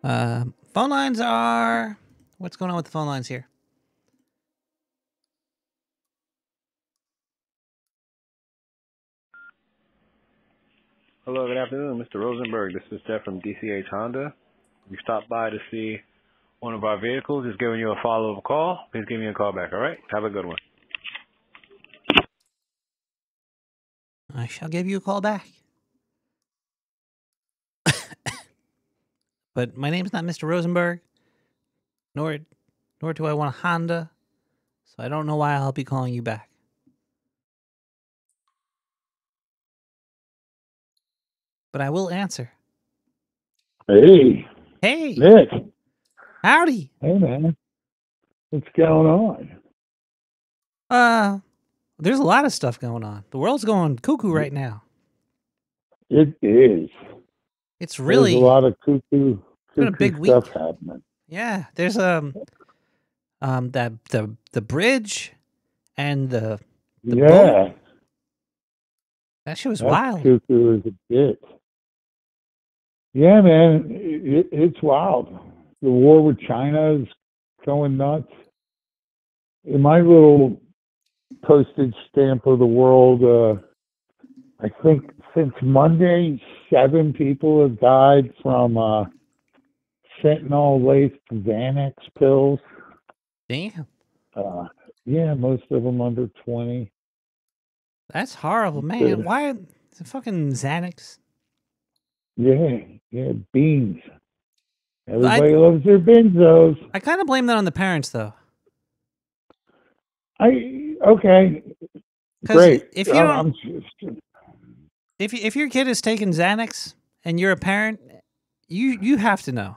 Uh, phone lines are... What's going on with the phone lines here? Hello, good afternoon, Mister Rosenberg. This is Jeff from D C H Honda. You stopped by to see one of our vehicles. Just giving you a follow-up call. Please give me a call back, all right? Have a good one. I shall give you a call back. But my name's not Mister Rosenberg, nor nor do I want a Honda, so I don't know why I'll be calling you back. But I will answer. Hey, Hey, Nick. howdy. Hey, man. What's going on? Uh, there's a lot of stuff going on. The world's going cuckoo right now. It is. It's really There's a lot of cuckoo, been a cuckoo big stuff week. happening. Yeah, there's um um that the the bridge and the the yeah, boat. That shit was that's wild. cuckoo is a bit. Yeah, man, it, it's wild. The war with China is going nuts. In my little postage stamp of the world, uh, I think since Monday, seven people have died from uh, fentanyl-laced Xanax pills. Damn, Uh, yeah, most of them under twenty. that's horrible, man. Why the fucking Xanax? Yeah, yeah, beans. I Everybody loves their benzos. I kind of blame that on the parents though. I okay, 'Cause great. if you I'm, don't- I'm just, If y- if your kid is taking Xanax and you're a parent, you you have to know.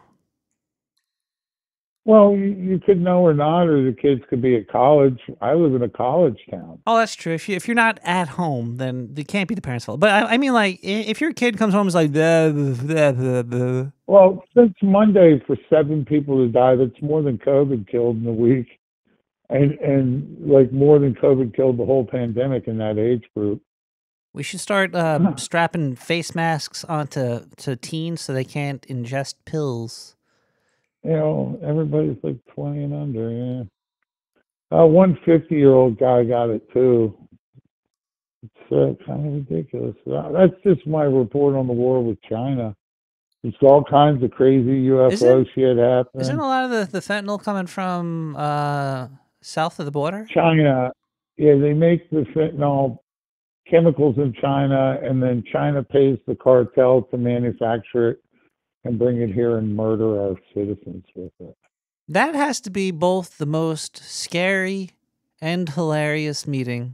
well, you, you could know or not, or the kids could be at college. I live in a college town. Oh, that's true. If you if you're not at home, then it can't be the parents' fault. But I, I mean, like, i- if your kid comes home and is like, blah, blah, blah, blah. Well, since Monday, for seven people to die, that's more than COVID killed in a week, and and like more than COVID killed the whole pandemic in that age group. We should start uh, strapping face masks onto to teens so they can't ingest pills. You know, everybody's like twenty and under. Yeah. Uh, one fifty-year-old guy got it too. It's uh, kind of ridiculous. Uh, That's just my report on the war with China. It's all kinds of crazy U F O Isn't- shit happening. Isn't a lot of the, the fentanyl coming from uh, south of the border? China, yeah, they make the fentanyl chemicals in China, and then China pays the cartel to manufacture it and bring it here and murder our citizens with it. That has to be both the most scary and hilarious meeting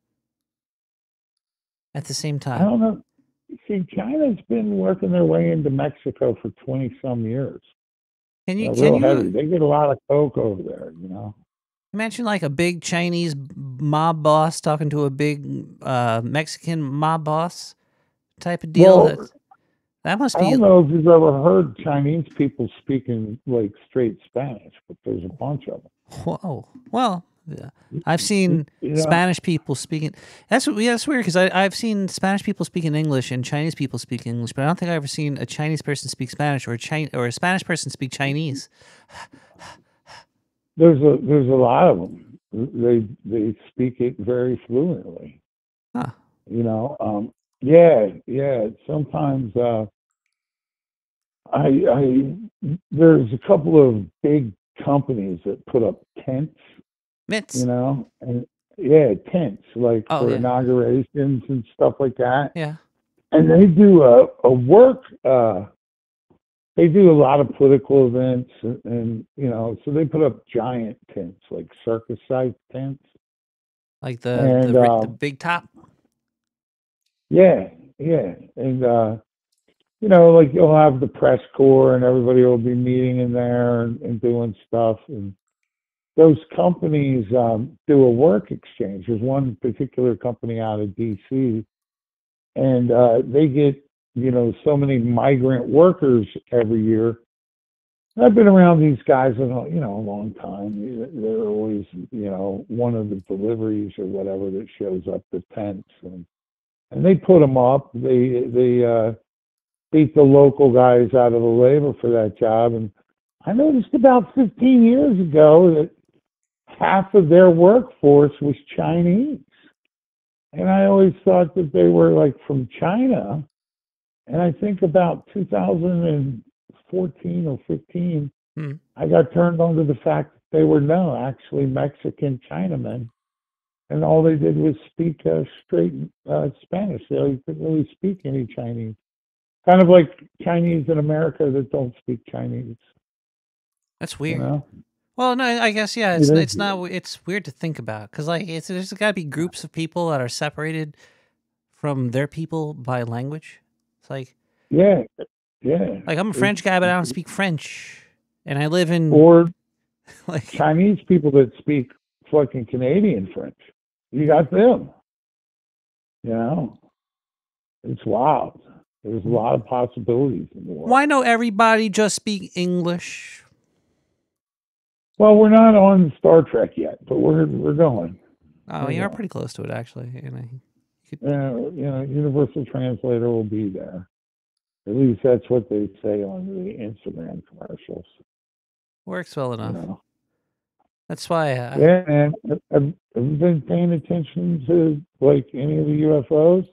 at the same I time. don't know. See, China's been working their way into Mexico for twenty some years. Can you They're can real you heavy. They get a lot of coke over there, you know. imagine like a big Chinese mob boss talking to a big uh, Mexican mob boss type of deal? Well, that, that must I be don't know if you've ever heard Chinese people speaking like straight Spanish, but there's a bunch of them. whoa. Well, yeah. I've seen You know? Spanish people speaking. That's yeah, that's weird because I've seen Spanish people speaking English and Chinese people speak English, but I don't think I've ever seen a Chinese person speak Spanish or a Chin- or a Spanish person speak Chinese. There's a there's a lot of them. They they speak it very fluently. Huh. You know, um, yeah, yeah. Sometimes uh, I I there's a couple of big companies that put up tents. Mitts. You know, and yeah, tents like Oh, for yeah. inaugurations and stuff like that. Yeah. And they do a a work. Uh, they do a lot of political events, and, and you know, so they put up giant tents, like circus-sized tents. Like the And, the, ri- the um, big top. Yeah, yeah, and uh, you know, like you'll have the press corps, and everybody will be meeting in there and, and doing stuff. And those companies um, do a work exchange. There's one particular company out of D C, and uh, they get you know so many migrant workers every year. And I've been around these guys in a, you know a long time. They're always you know one of the deliveries or whatever that shows up the tents and. And they put them up. They they uh, beat the local guys out of the labor for that job. And I noticed about fifteen years ago that half of their workforce was Chinese. And I always thought that they were like from China. And I think about two thousand fourteen or fifteen, Hmm. I got turned on to the fact that they were no, actually Mexican Chinamen. And all they did was speak uh, straight uh, Spanish. They couldn't really speak any Chinese. Kind of like Chinese in America that don't speak Chinese. That's You weird. know? Well, no, I guess yeah. It's It is it's not. It's weird to think about because like it's there's got to be groups of people that are separated from their people by language. It's like Yeah, yeah. like I'm a French guy, but I don't speak French, and I live in Or like Chinese people that speak fucking Canadian French. You got them. You know? It's wild. There's a lot of possibilities in the world. why don't everybody just speak English? Well, we're not on Star Trek yet, but we're we're going. Oh, We're you are going. pretty close to it actually. You know, Yeah, you know, Universal Translator will be there. At least that's what they say on the Instagram commercials. works well You enough. know? That's why. Uh, Yeah, man. Have, have you been paying attention to like any of the U F Os?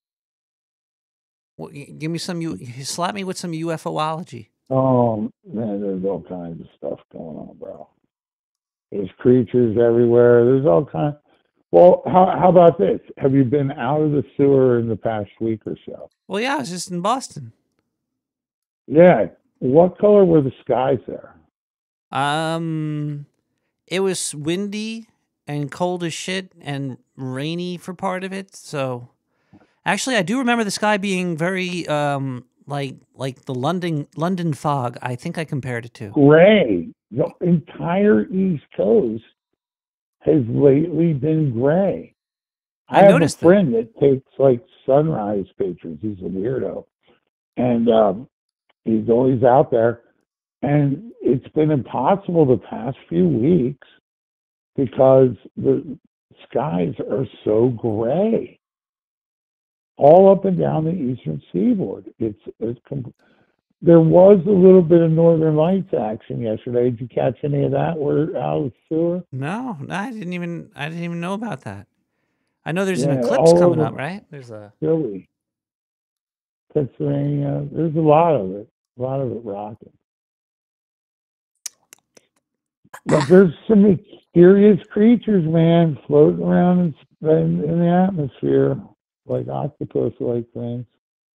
well, y- give me some. You slap me with some UFOlogy. Oh man, there's all kinds of stuff going on, bro. There's creatures everywhere. There's all kinds. Well, how how about this? Have you been out of the sewer in the past week or so? Well, yeah, I was just in Boston. Yeah. What color were the skies there? Um, it was windy and cold as shit and rainy for part of it. So, actually, I do remember the sky being very um like like the London London fog. I think I compared it to. Gray. The entire East Coast has lately been gray. I I, have a noticed that. friend that takes like sunrise pictures. He's a weirdo. And um, he's always out there. And it's been impossible the past few weeks because the skies are so gray. All up and down the eastern seaboard. It's, it's com- there was a little bit of northern lights action yesterday. Did you catch any of that? We're out of the sewer. No, no, I didn't even I didn't even know about that. I know there's an Yeah, eclipse all coming over up, right? There's a Philly, Pennsylvania. There's a lot of it. A lot of it rocking. But there's some mysterious creatures, man, floating around in, in, in the atmosphere, like octopus-like things.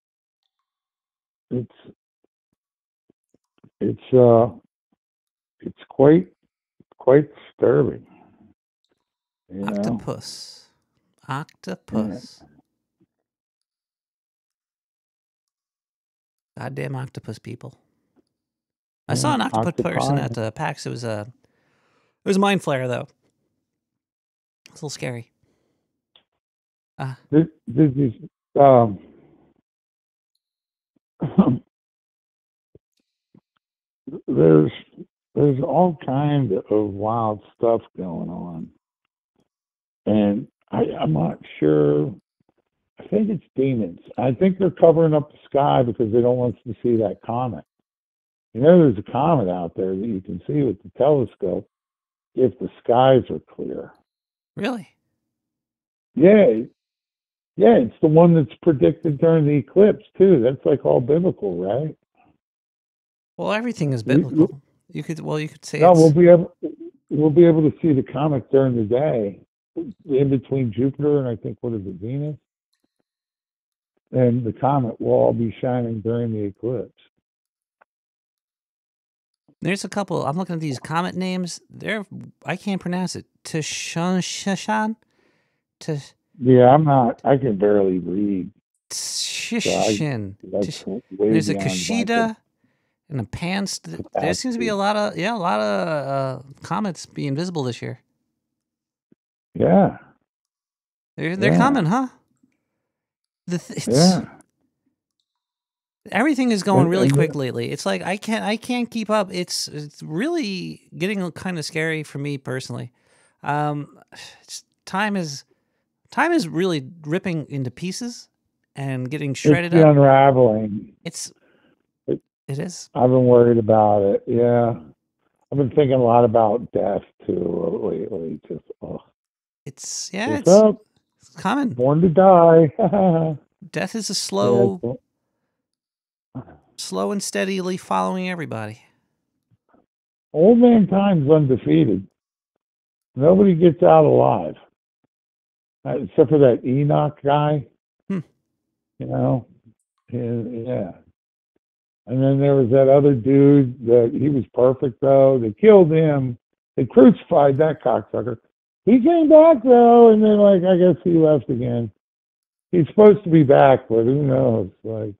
It's it's uh it's quite quite disturbing. You know? octopus. Octopus. Goddamn octopus people. I saw an Yeah, octopus person octopi. at uh, PAX. It was a it was a mind flare though. It's a little scary. Ah, This, this is um there's there's all kinds of wild stuff going on, and I, I'm not sure. I think it's demons. I think they're covering up the sky because they don't want us to see that comet. You know, there's a comet out there that you can see with the telescope if the skies are clear. really? Yeah, yeah, it's the one that's predicted during the eclipse too. That's like all biblical, right? Well, everything is You- you- biblical. You could well, you could say No, it's we'll be able we'll be able to see the comet during the day, in between Jupiter and I think what is it, Venus, and the comet will all be shining during the eclipse. there's a couple. I'm looking at these comet names. They're I can't pronounce it. Tishan Shashan? To Yeah, I'm not. I can barely read. Shishin. That's Tish- way There's a beyond my Kushida and a Pans. There seems to be a lot of yeah, a lot of uh, comets being visible this year. Yeah, They're they're Yeah. coming, huh? The th- it's, yeah. Everything is going And- really and quick the- lately. It's like I can't I can't keep up. It's it's really getting kind of scary for me personally. Um, it's, time is time is really ripping into pieces and getting It's shredded the up. unraveling. It's It is. I've been worried about it. Yeah. I've been thinking a lot about death too lately. Just, oh. It's yeah, What's it's, up? it's common. Born to die. Death is a Yeah, slow, it's- slow and steadily following everybody. old man time's undefeated. Nobody gets out alive. Uh, except for that Enoch guy. Hmm. You know? Yeah, yeah. And then there was that other dude that he was perfect though. They killed him. They crucified that cocksucker. He came back though, and then like I guess he left again. He's supposed to be back, but who knows? Like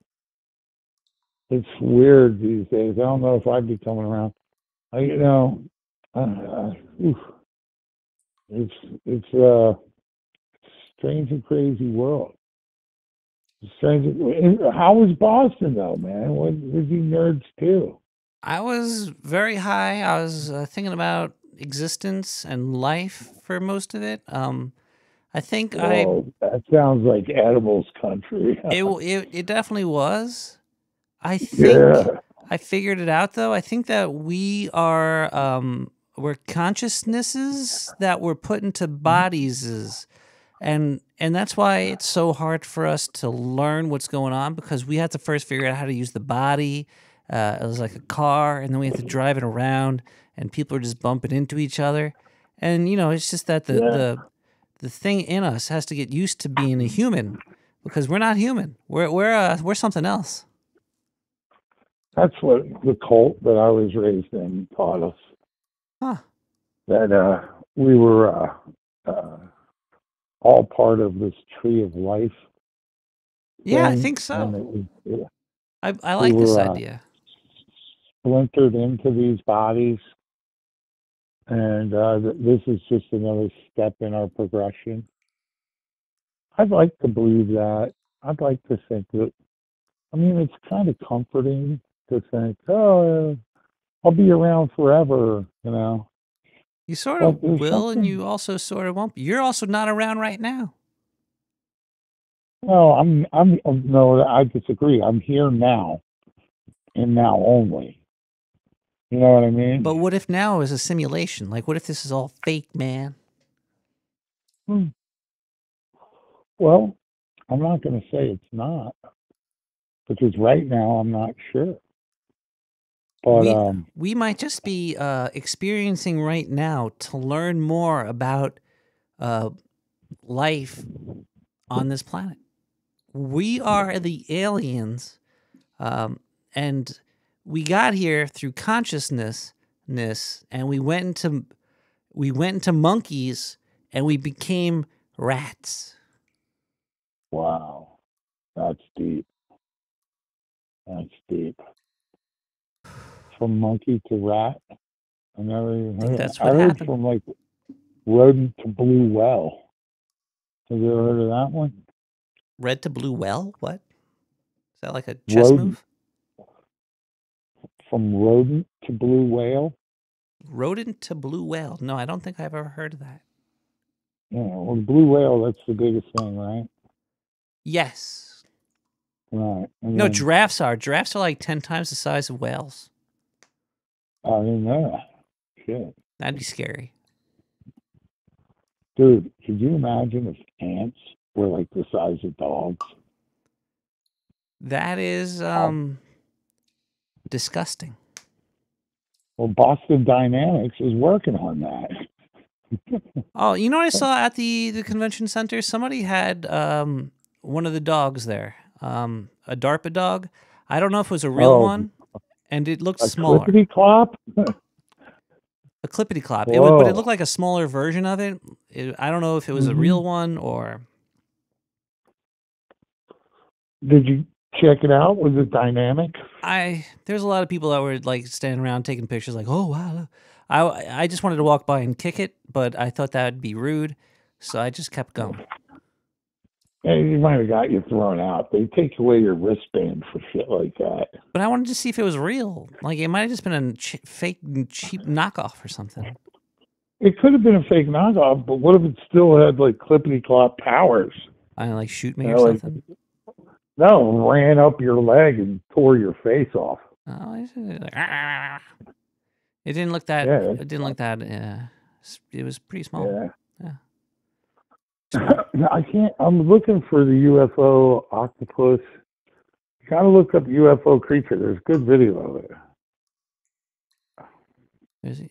it's weird these days. I don't know if I'd be coming around. I, you know, uh, uh, oof. it's it's a strange and crazy world. Strange. How was Boston though, man? What was he nerds too? I was very high. I was uh, thinking about existence and life for most of it. Um, I think I Oh, that sounds like Edibles country. it it it definitely was. I think Yeah. I figured it out though. I think that we are um we're consciousnesses that were put into bodies, and and that's why it's so hard for us to learn what's going on, because we have to first figure out how to use the body. Uh, it was like a car, and then we have to drive it around, and people are just bumping into each other, and you know it's just that the Yeah. the the thing in us has to get used to being a human, because we're not human. We're we're uh, we're something else. That's what the cult that I was raised in taught us. Huh. That uh, we were uh, uh, all part of this tree of life. Yeah, I thing, think so. and it was, yeah, I I we like this were, uh, idea. splintered into these bodies, and uh, th- this is just another step in our progression. I'd like to believe that. I'd like to think that. I mean, it's kind of comforting to think, oh, I'll be around forever, you know. You sort But of there's will, and something. you also sort of won't. You're also not around right now. No, I'm. I'm. No, I disagree. I'm here now, and now only. You know what I mean? But what if now is a simulation? Like, what if this is all fake, man? Hmm. Well, I'm not going to say it's not, because right now I'm not sure. But we um, we might just be uh, experiencing right now to learn more about uh, life on this planet. We are the aliens, um, and we got here through consciousness, and we went into we went into monkeys, and we became rats. wow, that's deep. That's deep. From monkey to rat. I never even I think heard. that's I what heard happened. from like rodent to blue well. Have you ever heard of that one? Red to blue well? What? Is that like a chess Rodent. move? From rodent to blue whale. Rodent to blue whale. No, I don't think I've ever heard of that. Yeah, well, the blue whale, that's the biggest thing, right? Yes. Right. And No, then, giraffes are. Giraffes are like ten times the size of whales. I didn't know that. Shit. That'd be scary. Dude, could you imagine if ants were like the size of dogs? That is um disgusting. Well, Boston Dynamics is working on that. Oh, you know what I saw at the, the convention center? Somebody had um one of the dogs there. Um a DARPA dog. I don't know if it was a real Oh, one, and it looked a smaller. clippity clop? A clippity clop. It would, but it Whoa. looked like a smaller version of it. It I don't know if it was a Mhm. real one or. Did you check it out? Was it dynamic? I there's a lot of people that were like standing around taking pictures, like, oh wow. I I just wanted to walk by and kick it, but I thought that would be rude, so I just kept going. Yeah, you might have got you thrown out. They take away your wristband for shit like that. But I wanted to see if it was real. Like it might have just been a ch- fake, cheap knockoff or something. It could have been a fake knockoff, but what if it still had like clippity clop powers? I don't know, like shoot me You or know, like, something. no, ran up your leg and tore your face off. Oh, it's like, "Ah." It didn't look that. Yeah, It didn't look that. Uh, s- it was pretty small. Yeah. Yeah. I can't. I'm looking for the U F O octopus. You gotta look up U F O creature. There's good video of it. There's,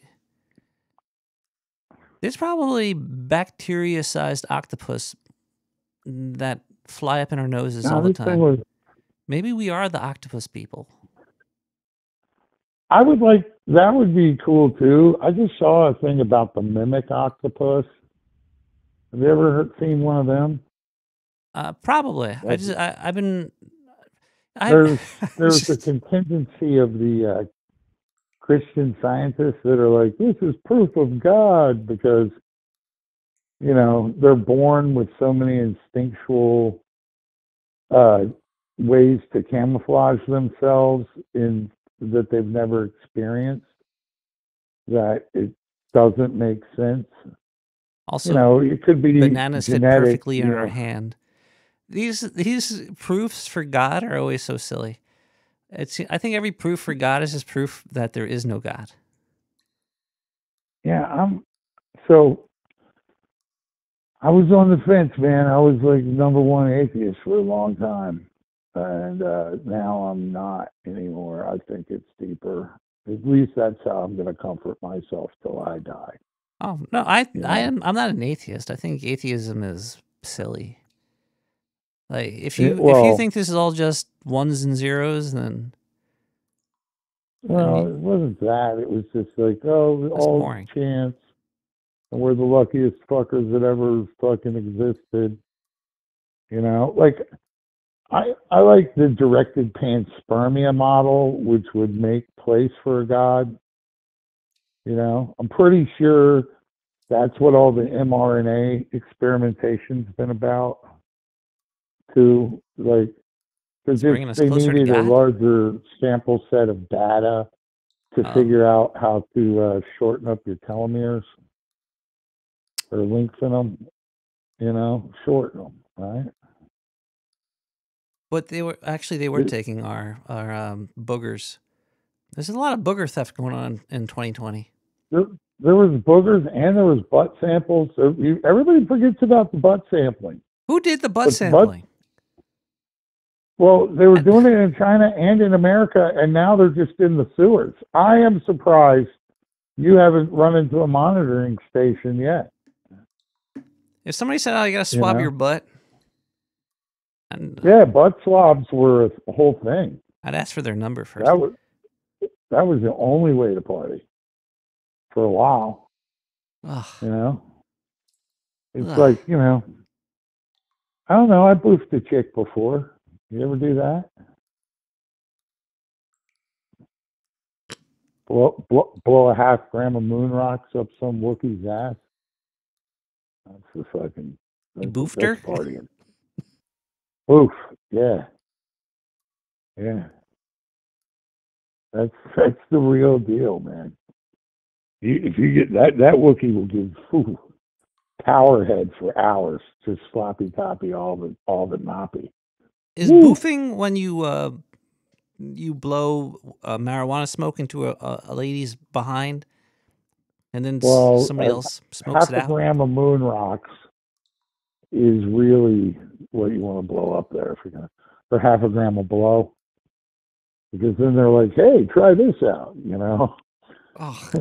there's probably bacteria-sized octopus that fly up in our noses No, all the this thing time. was. Maybe we are the octopus people. I would like that. Would be cool too. I just saw a thing about the mimic octopus. Have you ever heard, seen one of them? Uh, probably. I That's- just. I, I've been. I, There's there's a contingency of the uh, Christian scientists that are like, this is proof of God because, you know, they're born with so many instinctual uh, ways to camouflage themselves in that they've never experienced, that it doesn't make sense. also, You know, it could be bananas fit genetic, perfectly in you our know. hand. These these proofs for God are always so silly. It's. I think every proof for God is just proof that there is no God. Yeah, I'm so I was on the fence, man. I was like number one atheist for a long time. And uh, now I'm not anymore. I think it's deeper. At least that's how I'm going to comfort myself till I die. Oh no, I You I know? am. I'm not an atheist. I think atheism is silly. Like if Yeah, you if well- you think this is all just ones and zeros, then Well, you- it wasn't that. It was just like, oh, That's all boring. chance. And we're the luckiest fuckers that ever fucking existed. You know, like I I like the directed panspermia model, which would make place for a god. You know, I'm pretty sure that's what all the mRNA experimentation's been about. Too, like, because bringing us they closer to needed a God? larger sample set of data to Oh. figure out how to uh, shorten up your telomeres or lengthen them. You know, shorten them, right? but they were actually they were It- taking our our um, boogers. There's a lot of booger theft going on in twenty twenty. There, there was boogers and there was butt samples. So you, everybody forgets about the butt sampling. Who did the butt But the butt- sampling? Well, they were doing it in China and in America, and now they're just in the sewers. I am surprised you haven't run into a monitoring station yet. If somebody said, "Oh, you got to swab know? your butt," and Yeah, butt swabs were a whole thing. I'd ask for their number first. That was that was the only way to party for a while. Ugh. You know, it's Ugh. like, you know, I don't know. I boofed a chick before. You ever do that? Blow, blow, blow a half gram of moon rocks up some Wookiee's ass. That's the fucking. You That's, boofed that's her? partying. Oof. Yeah. Yeah. That's that's the real deal, man. You, if you get that, that Wookiee will give whew, power head for hours, just sloppy toppy all the all the nappy. Is Woo. boofing when you uh, you blow uh, marijuana smoke into a, a, a lady's behind, and then s- Well, somebody uh, else smokes Half it a out? gram of moon rocks is really what you want to blow up there if you're gonna, or half a gram of blow, because then they're like, hey, try this out, you know. Oh,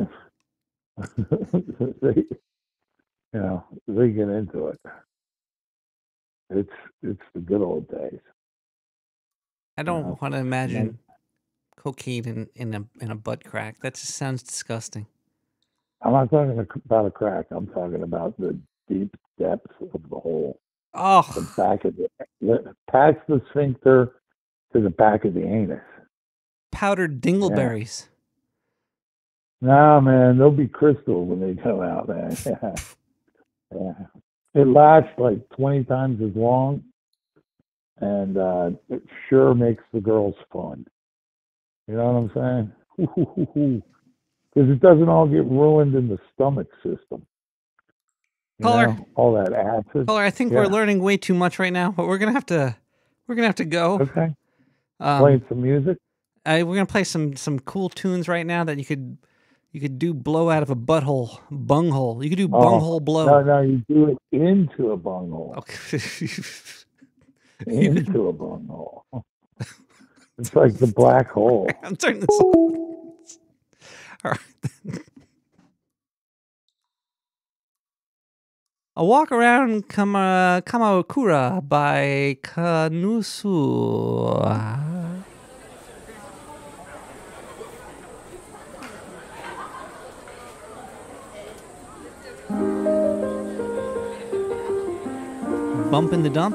they, you know, they get into it. It's it's the good old days. I don't No. want to imagine cocaine in, in a in a butt crack. That just sounds disgusting. I'm not talking about a crack. I'm talking about the deep depths of the hole, the Oh, back of the, the past the sphincter to the back of the anus. powdered dingleberries. Nah, man, they'll be crystal when they come out, man. Yeah. Yeah. It lasts like twenty times as long, and uh, it sure makes the girls fun. You know what I'm saying? Because it doesn't all get ruined in the stomach system. You Caller. know, all that acid. Caller, I think Yeah. we're learning way too much right now, but we're gonna have to we're gonna have to go. Okay. Um, Playing some music. I, we're gonna play some some cool tunes right now that you could you could do blow out of a butthole, bunghole. You could do Oh, bunghole blow. No, no, you do it into a bunghole. Okay. Into a bunghole. It's like the black hole. I'm turning this on. All right. A Walk Around Kama, Kamakura by Kanusu. Bump in the dump.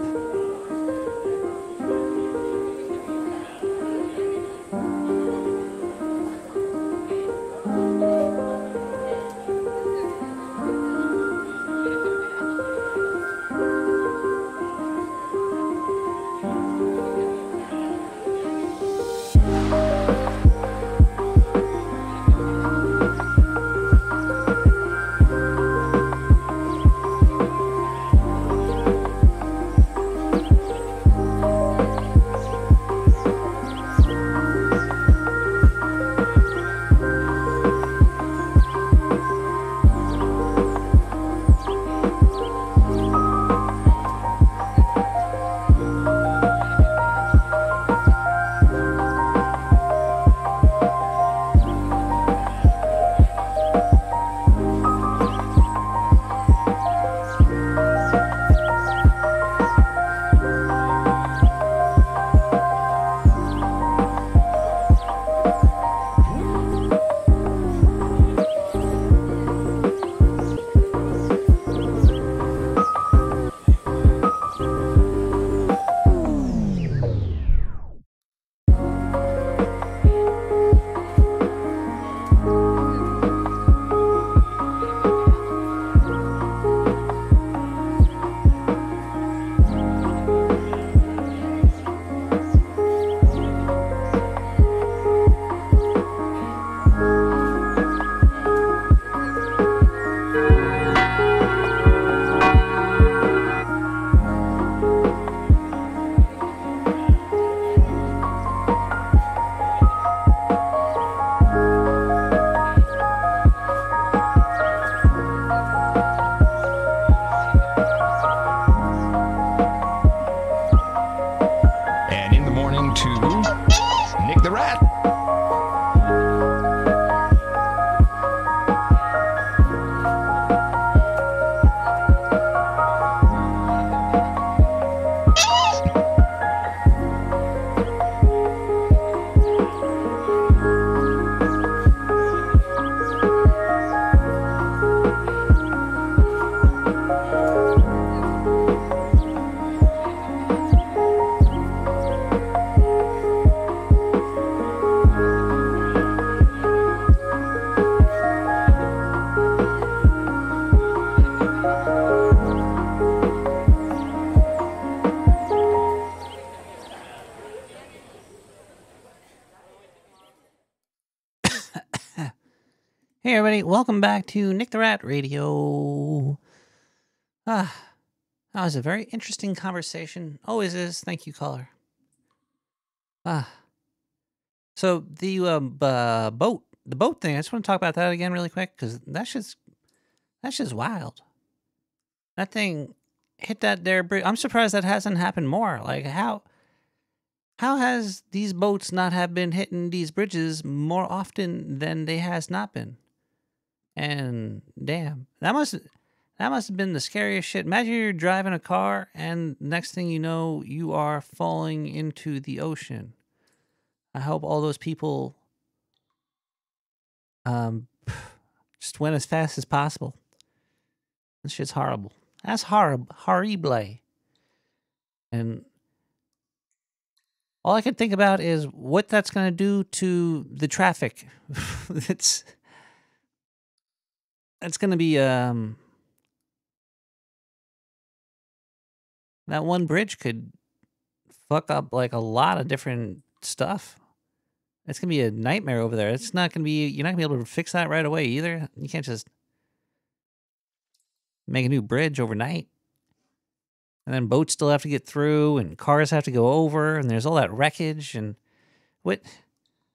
Hey everybody, welcome back to Nick the Rat Radio. Ah, that was a very interesting conversation. Always is. Thank you, caller. Ah, so the uh, uh, boat, the boat thing. I just want to talk about that again really quick because that's just that's just wild. That thing hit that there bridge. I'm surprised that hasn't happened more. Like how how has these boats not have been hitting these bridges more often than they has not been? And damn, that must that must have been the scariest shit. Imagine you're driving a car, and next thing you know, you are falling into the ocean. I hope all those people um just went as fast as possible. This shit's horrible. That's horrible, horrible. And all I can think about is what that's going to do to the traffic. it's That's going to be, um, that one bridge could fuck up like a lot of different stuff. It's going to be a nightmare over there. It's not going to be, you're not going to be able to fix that right away either. You can't just make a new bridge overnight. And then boats still have to get through and cars have to go over and there's all that wreckage and what,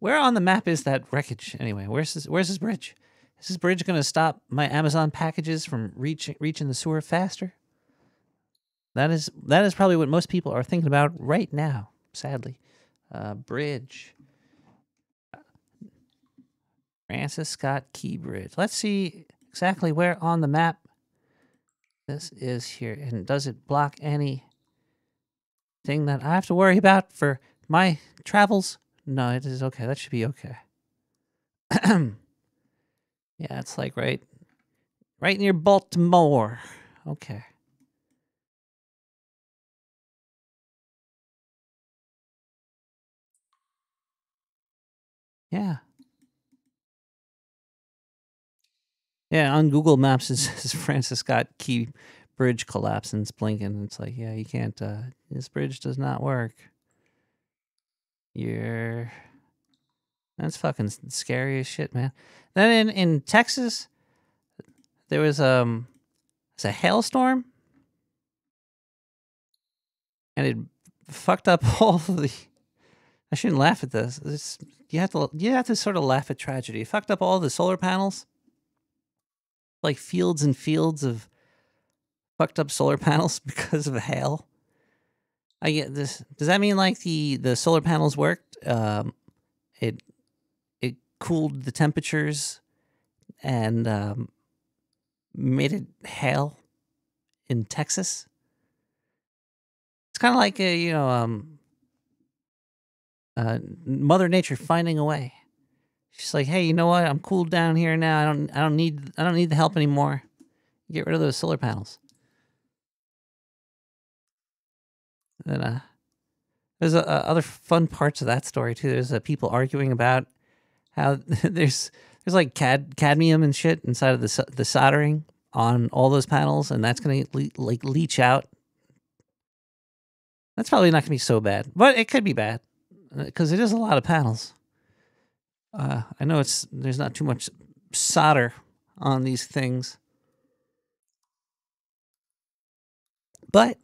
Where on the map is that wreckage anyway? Where's this? Where's this bridge? Is this bridge going to stop my Amazon packages from reaching reaching the sewer faster? That is that is probably what most people are thinking about right now. Sadly, uh, bridge. Francis Scott Key Bridge. Let's see exactly where on the map this is here, and does it block anything that I have to worry about for my travels? No, it is okay. That should be okay. Yeah, it's like right, right near Baltimore. Okay. Yeah. Yeah, on Google Maps, it says Francis Scott Key Bridge collapse, and it's blinking. It's like, yeah, you can't, uh, this bridge does not work. You're, that's fucking scary as shit, man. Then in, in Texas, there was, um, it's a hailstorm, and it fucked up all of the, I shouldn't laugh at this. It's, you have to, you have to sort of laugh at tragedy. It fucked up all the solar panels. Like fields and fields of fucked up solar panels because of hail. I get this. Does that mean like the, the solar panels worked? Um, it it cooled the temperatures and um, made it hail in Texas. It's kind of like a, you know, um, uh, Mother Nature finding a way. She's like, hey, you know what? I'm cooled down here now. I don't I don't need I don't need the help anymore. Get rid of those solar panels. And uh, there's uh, other fun parts of that story too. There's uh, people arguing about how there's there's like cad cadmium and shit inside of the the soldering on all those panels, and that's gonna le like leach out. That's probably not gonna be so bad, but it could be bad because it is a lot of panels. Uh, I know it's there's not too much solder on these things, but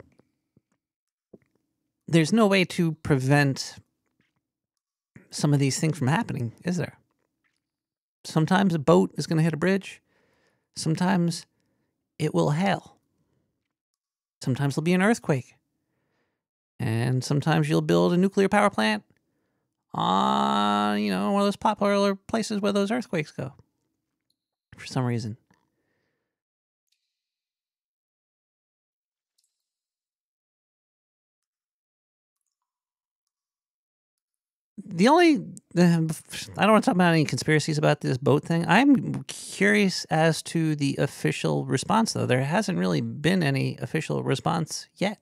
there's no way to prevent some of these things from happening, is there? Sometimes a boat is going to hit a bridge. Sometimes it will hail. Sometimes there'll be an earthquake. And sometimes you'll build a nuclear power plant on, you know, one of those popular places where those earthquakes go for some reason. The only, uh, I don't want to talk about any conspiracies about this boat thing. I'm curious as to the official response, though. There hasn't really been any official response yet.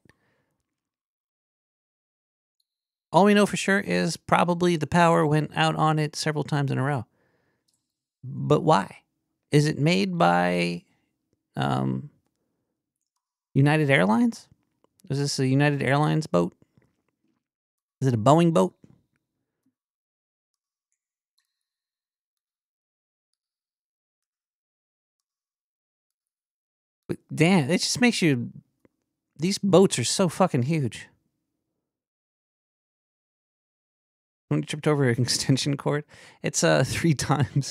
All we know for sure is probably the power went out on it several times in a row. But why? Is it made by um, United Airlines? Is this a United Airlines boat? Is it a Boeing boat? But damn, it just makes you... These boats are so fucking huge. When you tripped over an extension cord, it's uh three times.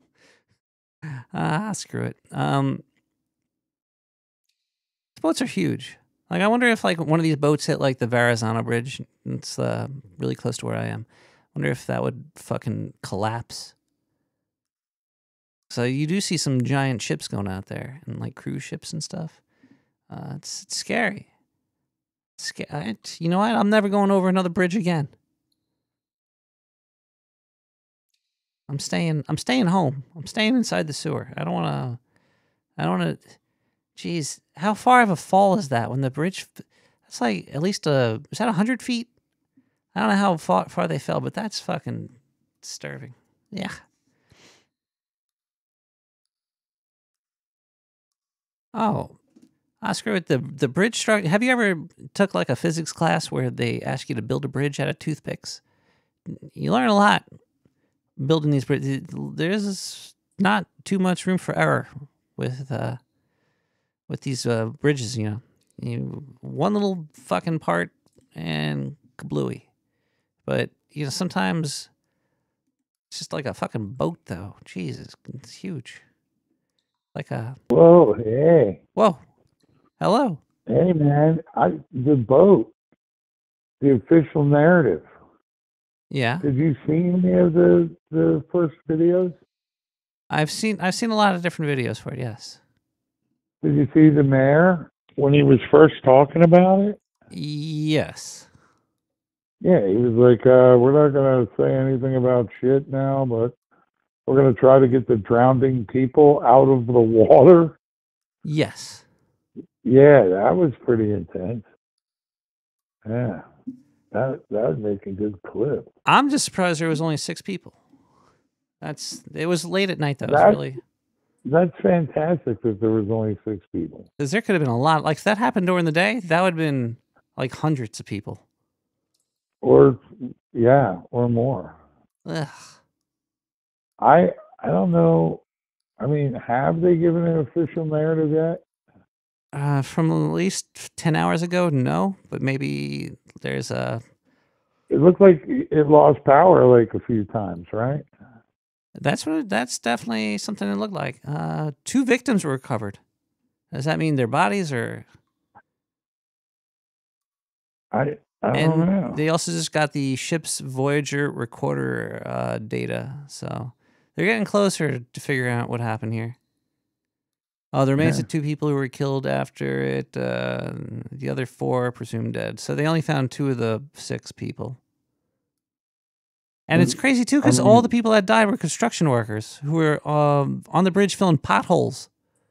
Ah, screw it. Um, these boats are huge. Like, I wonder if like one of these boats hit like the Verrazano Bridge. It's uh really close to where I am. I wonder if that would fucking collapse. So you do see some giant ships going out there, and like cruise ships and stuff. Uh, it's, it's scary. It's, it's, you know what? I'm never going over another bridge again. I'm staying. I'm staying home. I'm staying inside the sewer. I don't want to. I don't want to. Jeez, how far of a fall is that? When the bridge, that's like at least a. Is that a hundred feet? I don't know how far far they fell, but that's fucking disturbing. Yeah. Oh, Oscar, with the the bridge structure. Have you ever took like a physics class where they ask you to build a bridge out of toothpicks? You learn a lot. Building these bridges, there's not too much room for error with uh, with these uh, bridges. You know, you, one little fucking part and kablooey. But you know, sometimes It's just like a fucking boat, though. Jesus, it's huge. Like a Whoa, hey, whoa, hello. hey, man! I the boat, the official narrative. Yeah, Did you see any of the the first videos? I've seen I've seen a lot of different videos for it. Yes. Did you see the mayor when he was first talking about it? Yes. Yeah, he was like, uh, "We're not gonna say anything about shit now, but we're gonna try to get the drowning people out of the water." Yes. Yeah, that was pretty intense. Yeah, that that would make a good clip. I'm just surprised there was only six people. That's it was late at night though. It was That's really that's fantastic that there was only six people. because there could have been a lot. Like if that happened during the day, that would have been like hundreds of people. Or yeah, or more. Ugh. I I don't know. I mean, have they given an official narrative yet? Uh, from at least ten hours ago, no, but maybe there's a. It looked like it lost power like a few times, right? That's what. That's definitely something it looked like. Uh, two victims were recovered. Does that mean their bodies are? I I don't And know. they also just got the ship's Voyager recorder uh, data, so they're getting closer to figuring out what happened here. Oh, there remains Yeah. the two people who were killed after it. Uh, the other four are presumed dead. So they only found two of the six people. And it's Mm, crazy, too, I because all mean- the people that died were construction workers who were um, on the bridge filling potholes.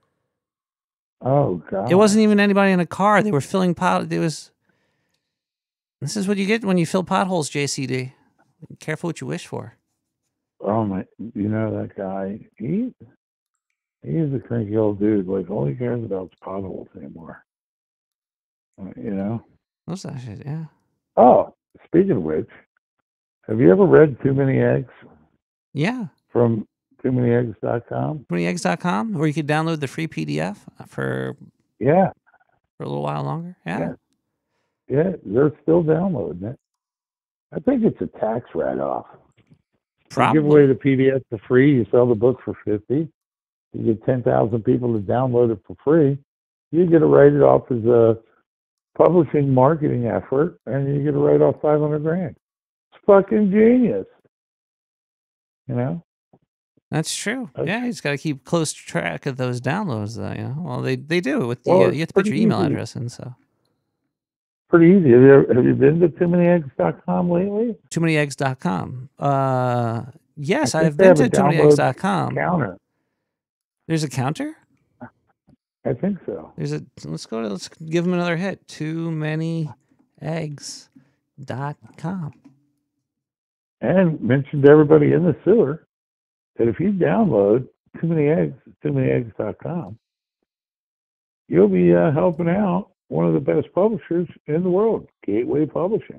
Oh god. It wasn't even anybody in a car. They were filling pot. It was. This is what you get when you fill potholes, J C D. Careful what you wish for. Oh my! You know that guy? He he's a cranky old dude. Like all he cares about is potholes anymore. Uh, you know. What's that shit? Yeah. Oh, speaking of which, have you ever read Too Many Eggs Yeah. from too many eggs dot com? too many eggs dot com, or you could download the free P D F for Yeah, for a little while longer. Yeah. yeah, yeah. They're still downloading it. I think it's a tax write-off. You give away Probably. the P D F for free. You sell the book for fifty. You get ten thousand people to download it for free. You get to write it off as a publishing marketing effort, and you get to write off five hundred grand. It's fucking genius. You know? That's true. Okay. Yeah, you just got to keep close track of those downloads. Though, you know, well, they they do it with the. Well, uh, it's you have to put your pretty email easy. address in. So Pretty easy. Have you, ever, have you been to too many eggs dot com lately? too many eggs dot com. Uh, yes, I think I've they been have to a too many eggs dot download com. Counter. There's a counter. I think so. There's a. Let's go to. Let's give them another hit. too many eggs dot com. And mentioned to everybody in the sewer that if you download Too Many Eggs, too many eggs dot com, you'll be uh, helping out one of the best publishers in the world, Gateway Publishing.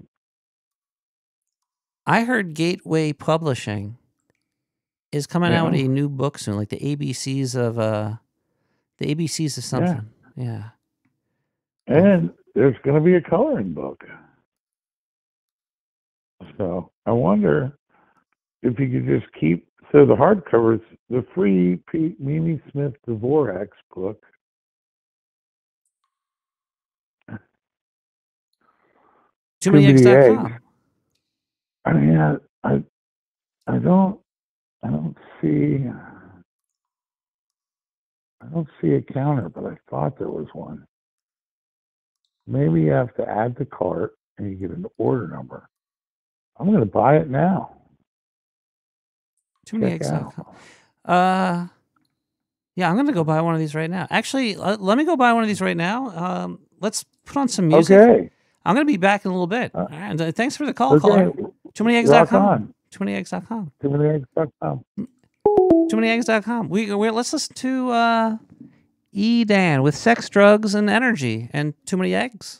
I heard Gateway Publishing is coming out with Yeah. a new book soon, like the A B Cs of uh, the A B Cs of something. Yeah. And there's going to be a coloring book. So I wonder if you could just keep, so the hardcovers, the free P, Mimi Smith Dvorak's book. too many eggs dot com. eggs. I mean, I, I, I don't, I don't see, I don't see a counter, but I thought there was one. Maybe you have to add the cart and you get an order number. I'm going to buy it now. too many Check eggs dot out. com. Uh, yeah, I'm gonna go buy one of these right now. Actually, uh, let me go buy one of these right now. Um, let's put on some music. Okay. I'm gonna be back in a little bit. Uh, All right, and, uh, thanks for the call, Okay. caller. too many eggs dot Rock com. on. too many eggs dot com. too many eggs dot com. too many eggs dot com. We we let's listen to uh, E Dan with Sex, Drugs, and Energy, and Too Many Eggs.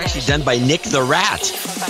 actually done by Nick the Rat.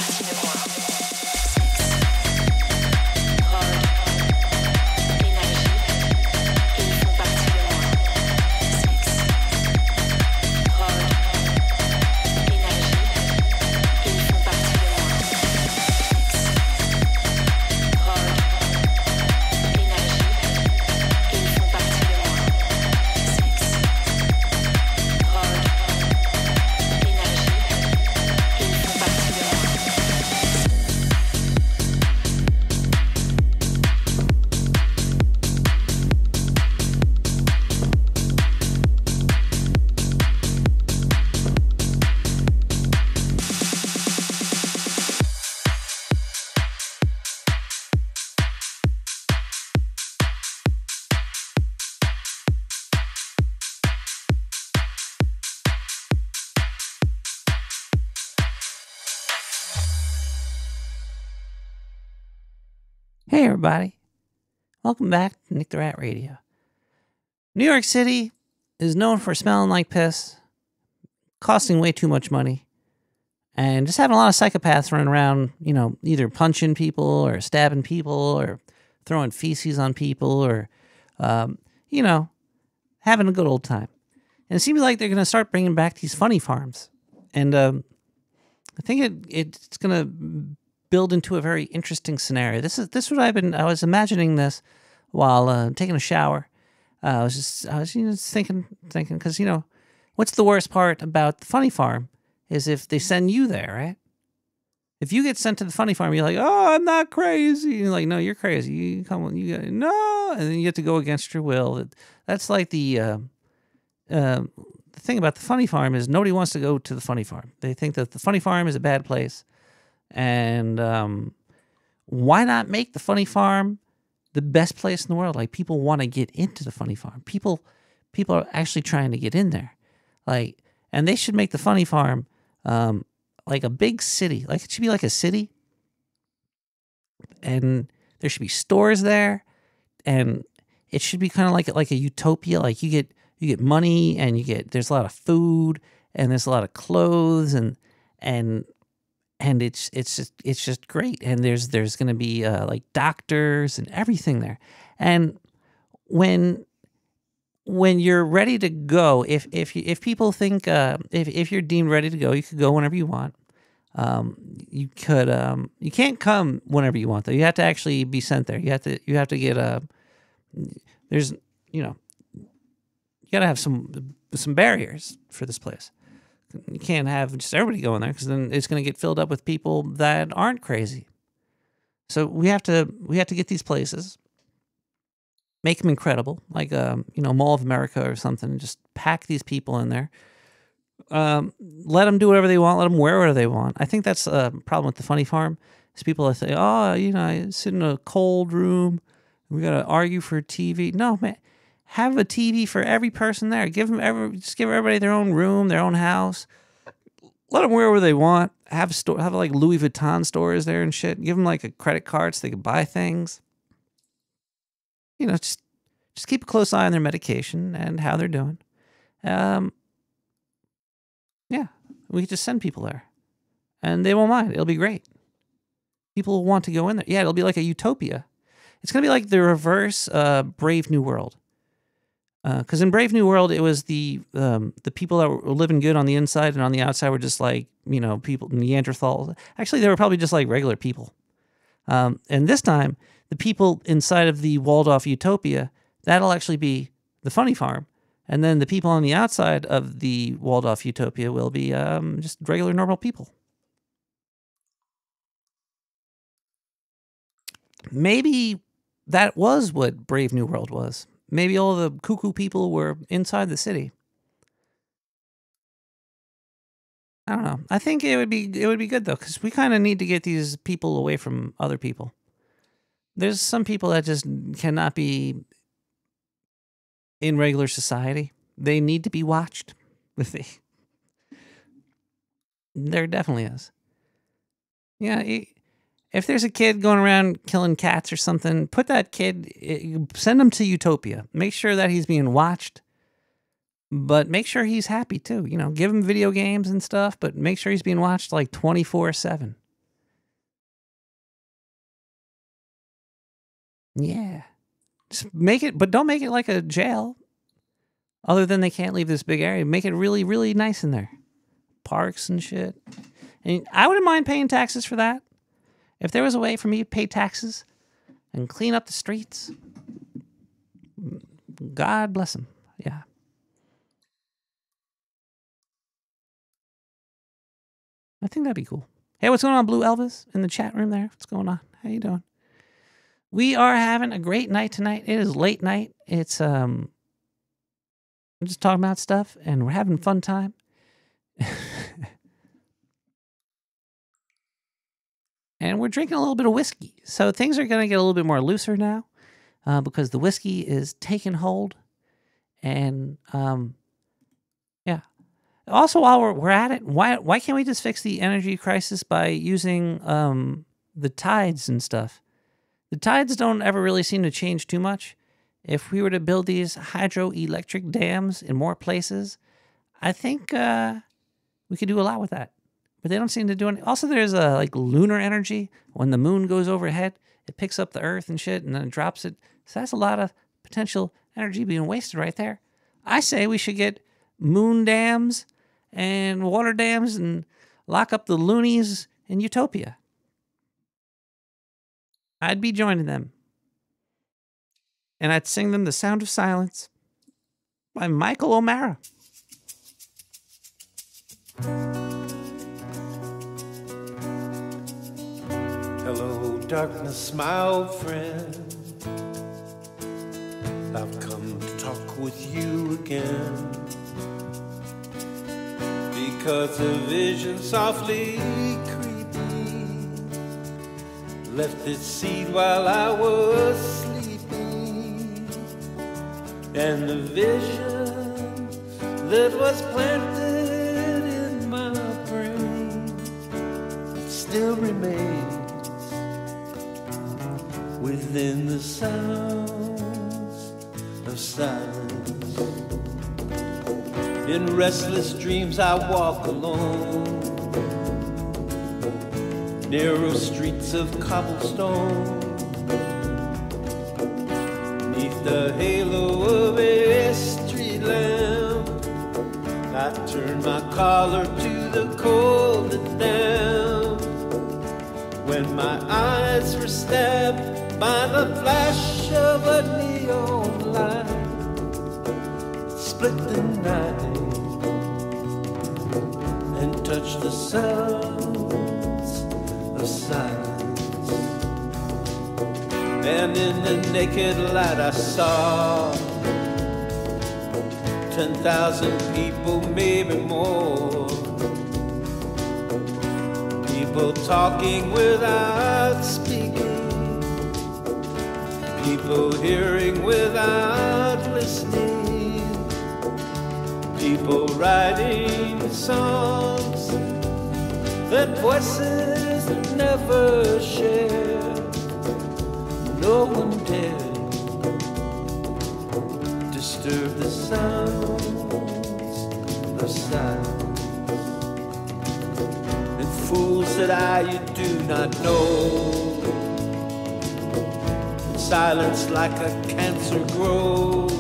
Hey, everybody. Welcome back to Nick the Rat Radio. New York City is known for smelling like piss, costing way too much money, and just having a lot of psychopaths running around, you know, either punching people or stabbing people or throwing feces on people or, um, you know, having a good old time. And it seems like they're going to start bringing back these funny farms. And um, I think it it's going to build into a very interesting scenario. This is this is what I've been. I was imagining this while uh, taking a shower. Uh, I was just I was you know, just thinking thinking because you know what's the worst part about the funny farm is if they send you there, right? If you get sent to the funny farm, you're like, oh, I'm not crazy. You're like, no, you're crazy. You come, you got no, and then you have to go against your will. That's like the uh, uh, the thing about the funny farm is nobody wants to go to the funny farm. They think that the funny farm is a bad place. And um, why not make the funny farm the best place in the world? Like, people want to get into the funny farm. People, people are actually trying to get in there. Like, and they should make the funny farm um, like a big city. Like, it should be like a city, and there should be stores there, and it should be kind of like like a utopia. Like, you get you get money, and you get there's a lot of food, and there's a lot of clothes, and and. And it's it's just it's just great. And there's there's going to be uh, like doctors and everything there. And when when you're ready to go, if if you, if people think uh, if if you're deemed ready to go, you could go whenever you want. Um, you could um, you can't come whenever you want though. You have to actually be sent there. You have to you have to get a there's you know you got to have some some barriers for this place. You can't have just everybody going there because then it's going to get filled up with people that aren't crazy. So we have to we have to get these places, make them incredible, like um, you know Mall of America or something. Just pack these people in there. Um, let them do whatever they want. Let them wear whatever they want. I think that's a problem with the funny farm. Is people that say, oh, you know, I sit in a cold room. We got to argue for T V. No, man. Have a T V for every person there. Give them every, just give everybody their own room, their own house. Let them wear where they want. Have store, have like Louis Vuitton stores there and shit. Give them like a credit card so they can buy things. You know, just just keep a close eye on their medication and how they're doing. Um, yeah, we could just send people there, and they won't mind. It'll be great. People will want to go in there. Yeah, it'll be like a utopia. It's gonna be like the reverse uh, Brave New World. Because uh, in Brave New World, it was the um, the people that were living good on the inside and on the outside were just like, you know, people, Neanderthals. Actually, they were probably just like regular people. Um, and this time, the people inside of the walled-off utopia, that'll actually be the funny farm. And then the people on the outside of the walled-off utopia will be um, just regular, normal people. Maybe that was what Brave New World was. Maybe all the cuckoo people were inside the city. I don't know. I think it would be it would be good though, because we kind of need to get these people away from other people. There's some people that just cannot be in regular society. They need to be watched. There definitely is. Yeah. It, If there's a kid going around killing cats or something, put that kid, send him to Utopia. Make sure that he's being watched. But make sure he's happy too. You know, give him video games and stuff, but make sure he's being watched like twenty-four seven. Yeah. Just make it, but don't make it like a jail. Other than they can't leave this big area. Make it really, really nice in there. Parks and shit. And I wouldn't mind paying taxes for that. If there was a way for me to pay taxes and clean up the streets, God bless him. Yeah. I think that'd be cool. Hey, what's going on, Blue Elvis, in the chat room there? What's going on? How you doing? We are having a great night tonight. It is late night. It's, um, we're just talking about stuff, and we're having a fun time. And we're drinking a little bit of whiskey. So things are going to get a little bit more looser now uh, because the whiskey is taking hold. And, um, yeah. Also, while we're, we're at it, why why can't we just fix the energy crisis by using um, the tides and stuff? The tides don't ever really seem to change too much. If we were to build these hydroelectric dams in more places, I think uh, we could do a lot with that. But they don't seem to do any. Also, there's a like lunar energy. When the moon goes overhead, it picks up the earth and shit, and then it drops it. So that's a lot of potential energy being wasted right there. I say we should get moon dams and water dams and lock up the loonies in Utopia. I'd be joining them. And I'd sing them The Sound of Silence by Michael O'Mara. Hello, darkness, my old friend. I've come to talk with you again, because a vision softly creeping left its seed while I was sleeping, and the vision that was planted in my brain still remains within the sounds of silence. In restless dreams I walk alone, narrow streets of cobblestone, neath the halo of a street lamp. I turn my collar to the cold and damp, when my eyes were stabbed by the flash of a neon light, split the night and touched the sounds of silence. And in the naked light I saw ten thousand people, maybe more, people talking without speaking, people hearing without listening, people writing songs that voices never shared. No one dared disturb the sounds of silence. And fools that I, you do not know, silence like a cancer grows.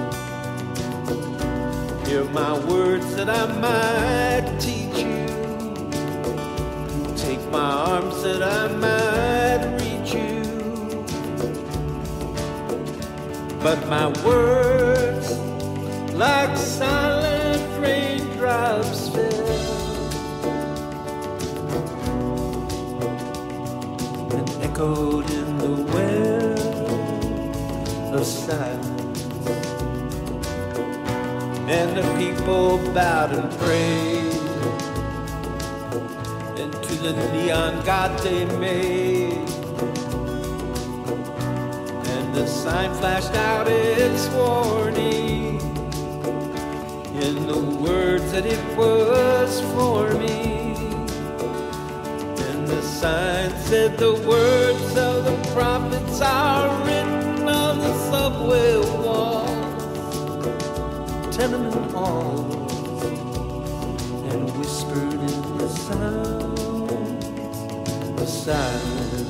Hear my words that I might teach you, take my arms that I might reach you, but my words like silent raindrops fell and echoed in the well of silence. And the people bowed and prayed, and to the neon god they made, and the sign flashed out its warning in the words that it was for me. And the sign said the words of the prophets are written on the subway walls, tenement halls and whispered in the sound of silence.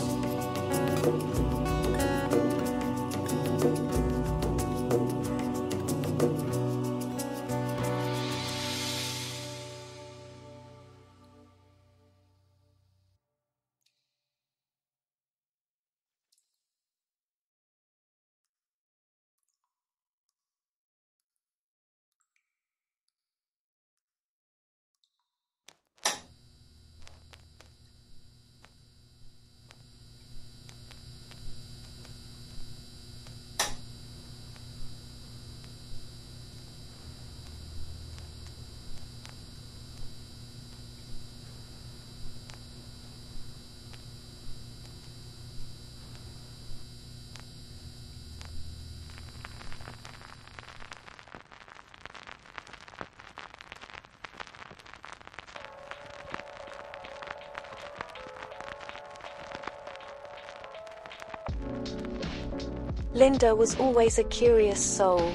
Linda was always a curious soul.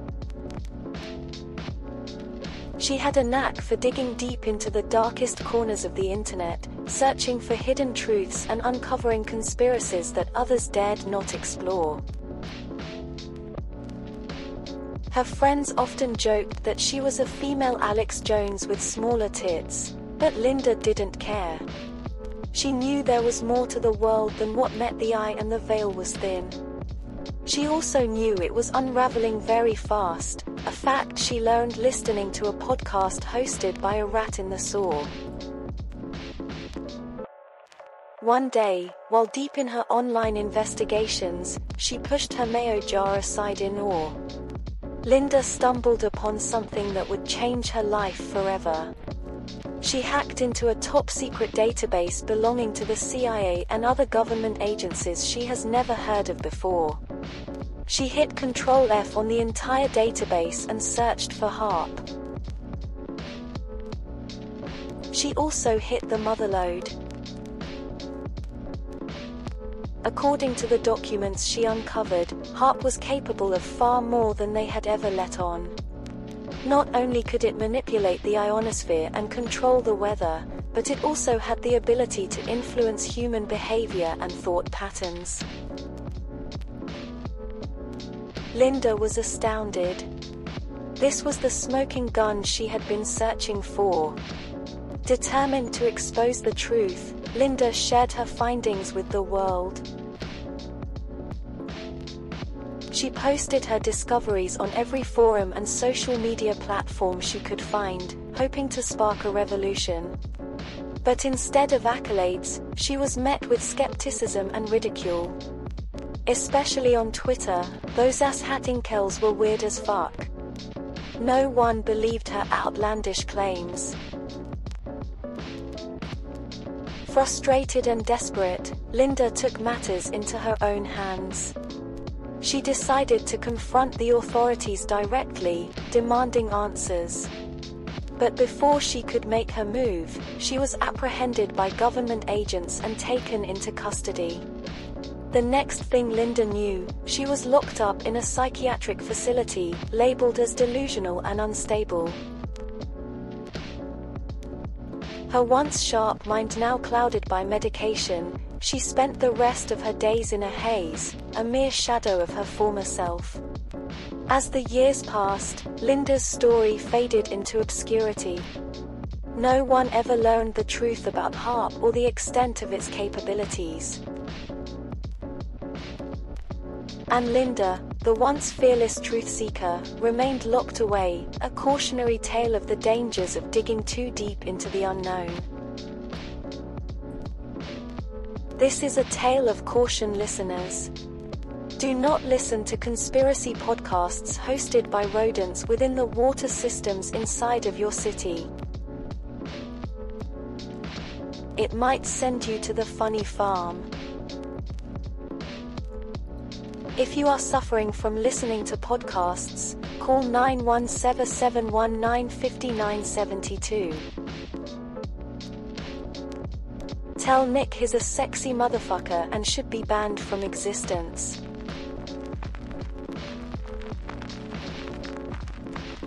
She had a knack for digging deep into the darkest corners of the internet, searching for hidden truths and uncovering conspiracies that others dared not explore. Her friends often joked that she was a female Alex Jones with smaller tits, but Linda didn't care. She knew there was more to the world than what met the eye, and the veil was thin. She also knew it was unraveling very fast, a fact she learned listening to a podcast hosted by a rat in the sewer. One day, while deep in her online investigations, she pushed her mayo jar aside in awe. Linda stumbled upon something that would change her life forever. She hacked into a top-secret database belonging to the C I A and other government agencies she has never heard of before. She hit control F on the entire database and searched for HAARP. She also hit the motherlode. According to the documents she uncovered, HAARP was capable of far more than they had ever let on. Not only could it manipulate the ionosphere and control the weather, but it also had the ability to influence human behavior and thought patterns. Linda was astounded. This was the smoking gun she had been searching for. Determined to expose the truth, Linda shared her findings with the world. She posted her discoveries on every forum and social media platform she could find, hoping to spark a revolution. But instead of accolades, she was met with skepticism and ridicule. Especially on Twitter, those ass-hat-incels were weird as fuck. No one believed her outlandish claims. Frustrated and desperate, Linda took matters into her own hands. She decided to confront the authorities directly, demanding answers. But before she could make her move, she was apprehended by government agents and taken into custody. The next thing Linda knew, she was locked up in a psychiatric facility, labeled as delusional and unstable. Her once sharp mind now clouded by medication, she spent the rest of her days in a haze, a mere shadow of her former self. As the years passed, Linda's story faded into obscurity. No one ever learned the truth about HAARP or the extent of its capabilities. And Linda, the once fearless truth seeker, remained locked away, a cautionary tale of the dangers of digging too deep into the unknown. This is a tale of caution, listeners. Do not listen to conspiracy podcasts hosted by rodents within the water systems inside of your city. It might send you to the funny farm. If you are suffering from listening to podcasts, call nine one seven seven one nine five nine seven two. Tell Nick he's a sexy motherfucker and should be banned from existence.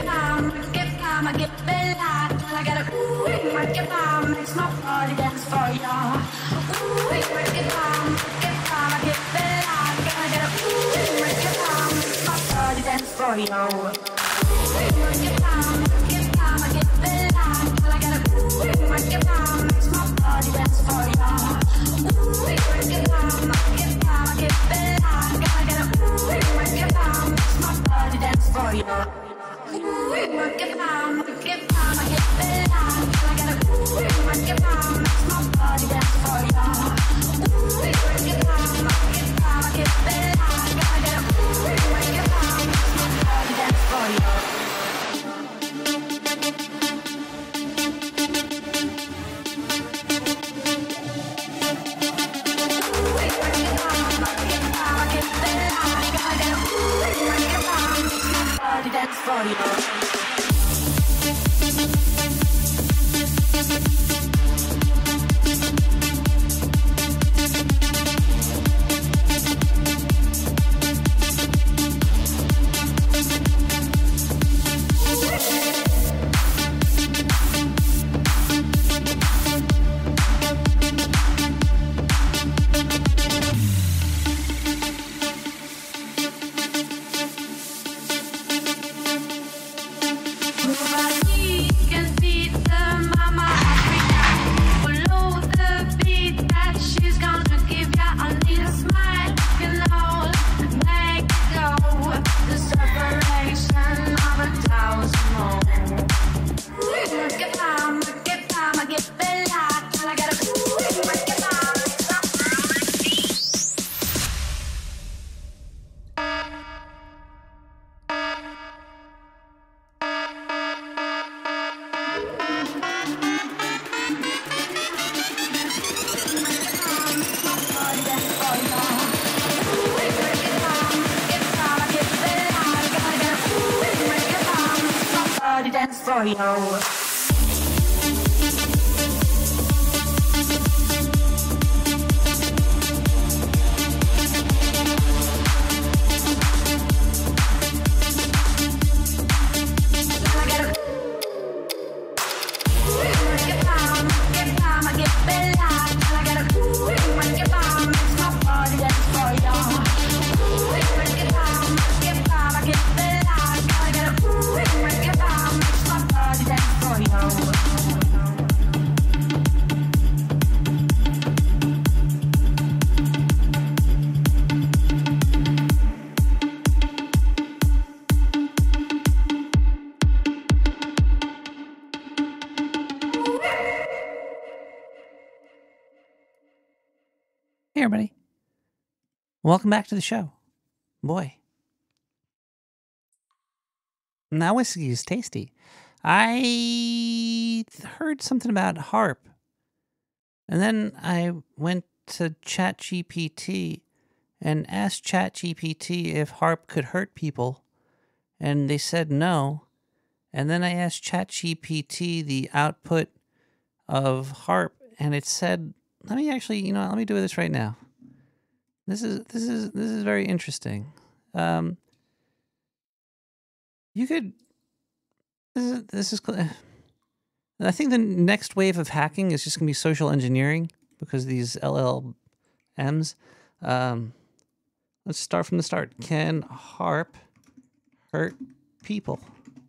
Hey, everybody. Welcome back to the show. Boy. That whiskey is tasty. I heard something about harp. And then I went to ChatGPT and asked ChatGPT if harp could hurt people. And they said no. And then I asked ChatGPT the output of harp. And it said, let me actually, you know, let me do this right now. This is, this is, this is very interesting. Um, you could, this is, this is, I think the next wave of hacking is just going to be social engineering because these L L Ms. Um, let's start from the start. Can harp hurt people?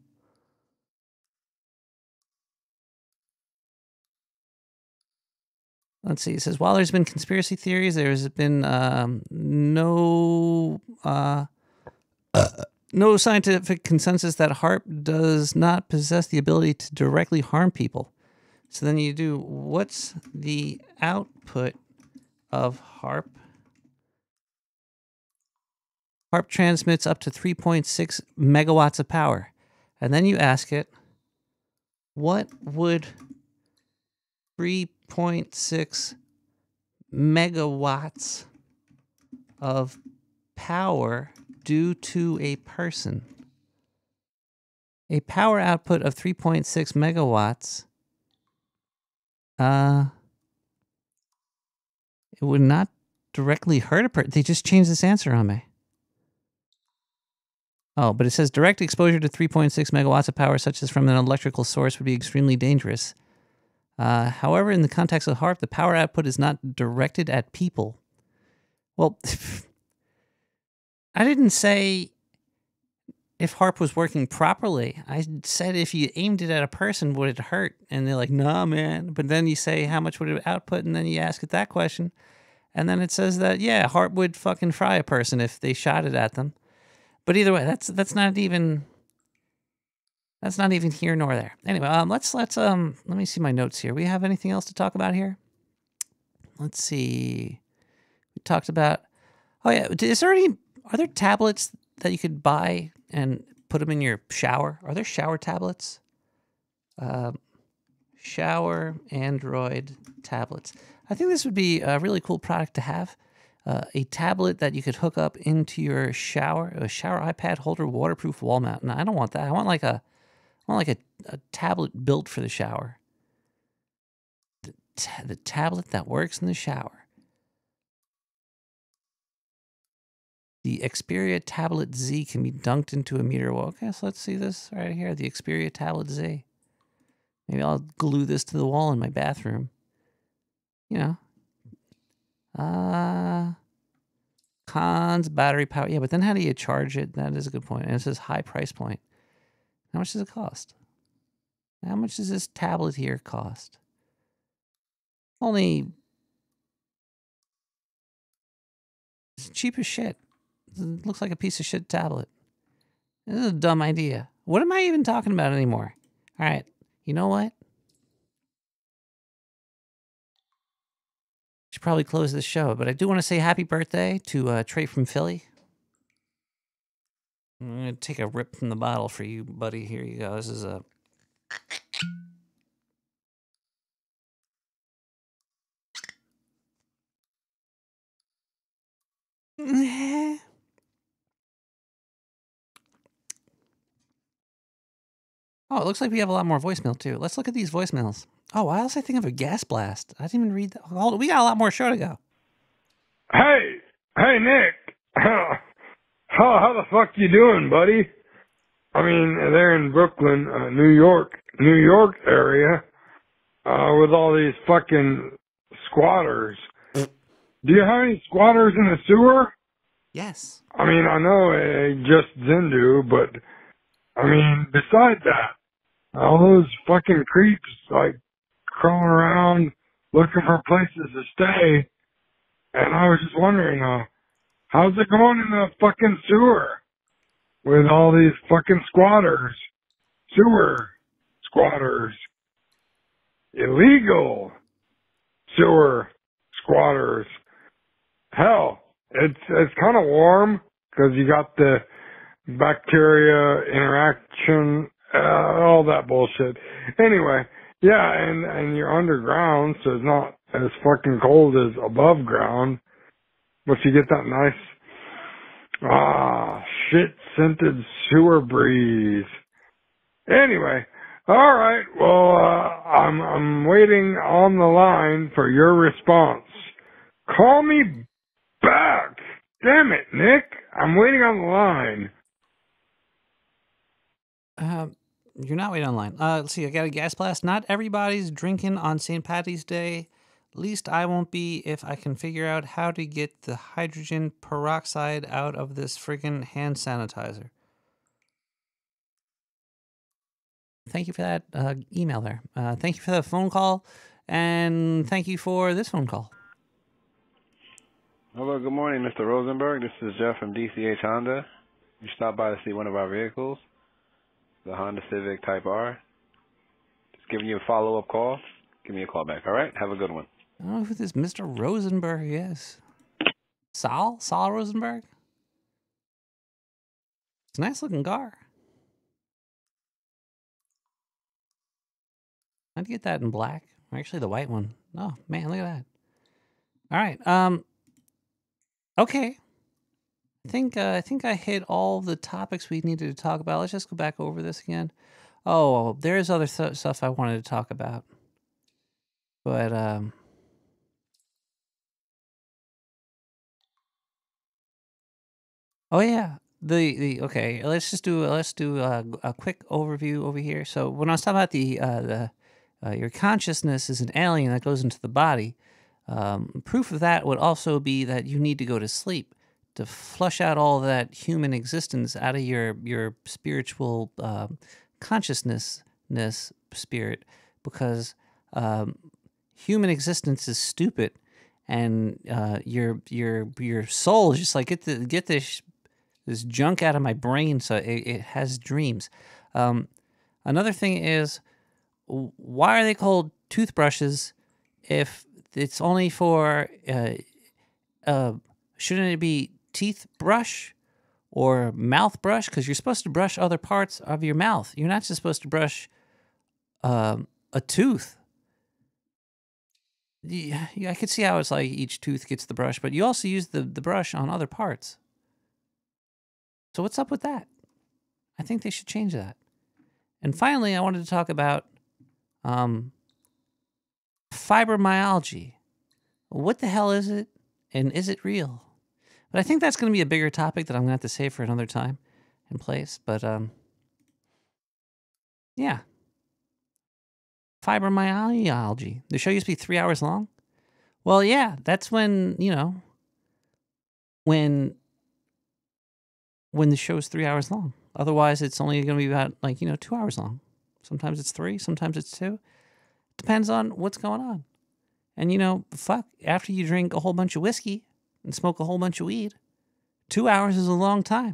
Let's see. It says, while there's been conspiracy theories, there's been um, no uh, uh, no scientific consensus that harp does not possess the ability to directly harm people. So then you do, what's the output of harp? Harp transmits up to three point six megawatts of power. And then you ask it, what would three point six megawatts of power do to a person? A power output of three point six megawatts, uh, it would not directly hurt a person. They just changed this answer on me. Oh, but it says direct exposure to three point six megawatts of power, such as from an electrical source, would be extremely dangerous. Uh, however, in the context of HAARP, the power output is not directed at people. Well, I didn't say if HAARP was working properly. I said if you aimed it at a person, would it hurt? And they're like, nah, man. But then you say, how much would it output? And then you ask it that question. And then it says that, yeah, HAARP would fucking fry a person if they shot it at them. But either way, that's that's not even that's not even here nor there. Anyway, um, let's let's um let me see my notes here. We have anything else to talk about here? Let's see. We talked about. Oh yeah, is there any? Are there tablets that you could buy and put them in your shower? Are there shower tablets? Uh, shower Android tablets. I think this would be a really cool product to have. Uh, a tablet that you could hook up into your shower, a shower iPad holder, waterproof wall mount. And I don't want that. I want like a, I want like a, a tablet built for the shower. The, ta- the tablet that works in the shower. The Xperia Tablet Z can be dunked into a meter wall. Okay, so let's see this right here. The Xperia Tablet Z. Maybe I'll glue this to the wall in my bathroom. You know. Uh, cons, battery power. Yeah, but then how do you charge it? That is a good point. And it says high price point. How much does it cost? How much does this tablet here cost? Only... It's cheap as shit. It looks like a piece of shit tablet. This is a dumb idea. What am I even talking about anymore? All right, you know what? Should probably close this show, but I do want to say happy birthday to uh, Trey from Philly. I'm going to take a rip from the bottle for you, buddy. Here you go. This is a... Oh, it looks like we have a lot more voicemail, too. Let's look at these voicemails. Oh, why else I think of a gas blast? I didn't even read that. Oh, we got a lot more show to go. Hey, hey, Nick. How, how the fuck you doing, buddy? I mean, they're in Brooklyn, uh, New York, New York area, uh, with all these fucking squatters. Do you have any squatters in the sewer? Yes. I mean, I know it ain't just Zindu, but, I mean, besides that, all those fucking creeps, like, crawling around looking for places to stay. And I was just wondering, uh, how's it going in the fucking sewer with all these fucking squatters? Sewer squatters. Illegal sewer squatters. Hell, it's, it's kind of warm because you got the bacteria interaction, uh, all that bullshit. Anyway, yeah, and, and you're underground, so it's not as fucking cold as above ground, but you get that nice, ah, shit-scented sewer breeze. Anyway, all right, well, uh, I'm, I'm waiting on the line for your response. Call me back. Damn it, Nick. I'm waiting on the line. Uh, you're not waiting online. Uh, let's see. I got a gas blast. Not everybody's drinking on Saint Patty's Day. At least I won't be if I can figure out how to get the hydrogen peroxide out of this friggin' hand sanitizer. Thank you for that uh, email there. Uh, thank you for that phone call. And thank you for this phone call. Hello, good morning, Mister Rosenberg. This is Jeff from D C H Honda. You stopped by to see one of our vehicles, the Honda Civic Type R. Just giving you a follow-up call. Give me a call back, all right? Have a good one. I don't know who this Mister Rosenberg is. Saul? Saul Rosenberg? It's a nice-looking car. How'd you get that in black? Or actually, the white one. Oh, man, look at that. All right. Um. Okay. I think uh, I think I hit all the topics we needed to talk about. Let's just go back over this again. Oh, there's other th- stuff I wanted to talk about. But, um... oh, yeah. the the okay. Let's just do let's do a, a quick overview over here. So when I was talking about the uh, the uh, your consciousness is an alien that goes into the body. Um, proof of that would also be that you need to go to sleep to flush out all that human existence out of your your spiritual uh, consciousness spirit, because um, human existence is stupid, and uh, your your your soul is just like get the get this this junk out of my brain so it, it has dreams. Um, another thing is, why are they called toothbrushes if it's only for uh, uh, shouldn't it be teeth brush or mouth brush? Because you're supposed to brush other parts of your mouth. You're not just supposed to brush um, a tooth. Yeah, I could see how it's like each tooth gets the brush, but you also use the, the brush on other parts. So what's up with that? I think they should change that. And finally, I wanted to talk about um, fibromyalgia. What the hell is it? And is it real? But I think that's going to be a bigger topic that I'm going to have to save for another time and place. But, um, yeah. Fibromyalgia. The show used to be three hours long? Well, yeah, that's when, you know, when, when the show's three hours long. Otherwise, it's only going to be about, like, you know, two hours long. Sometimes it's three, sometimes it's two. Depends on what's going on. And, you know, fuck, after you drink a whole bunch of whiskey and smoke a whole bunch of weed, two hours is a long time.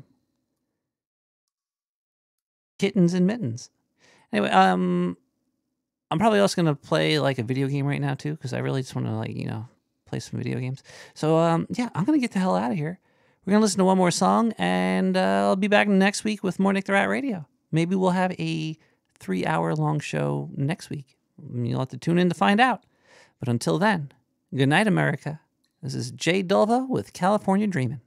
Kittens and mittens. Anyway, um, I'm probably also going to play, like, a video game right now, too, because I really just want to, like, you know, play some video games. So, um, yeah, I'm going to get the hell out of here. We're going to listen to one more song, and uh, I'll be back next week with more Nick the Rat Radio. Maybe we'll have a three-hour-long show next week. You'll have to tune in to find out. But until then, good night, America. This is Jay Dulva with California Dreamin'.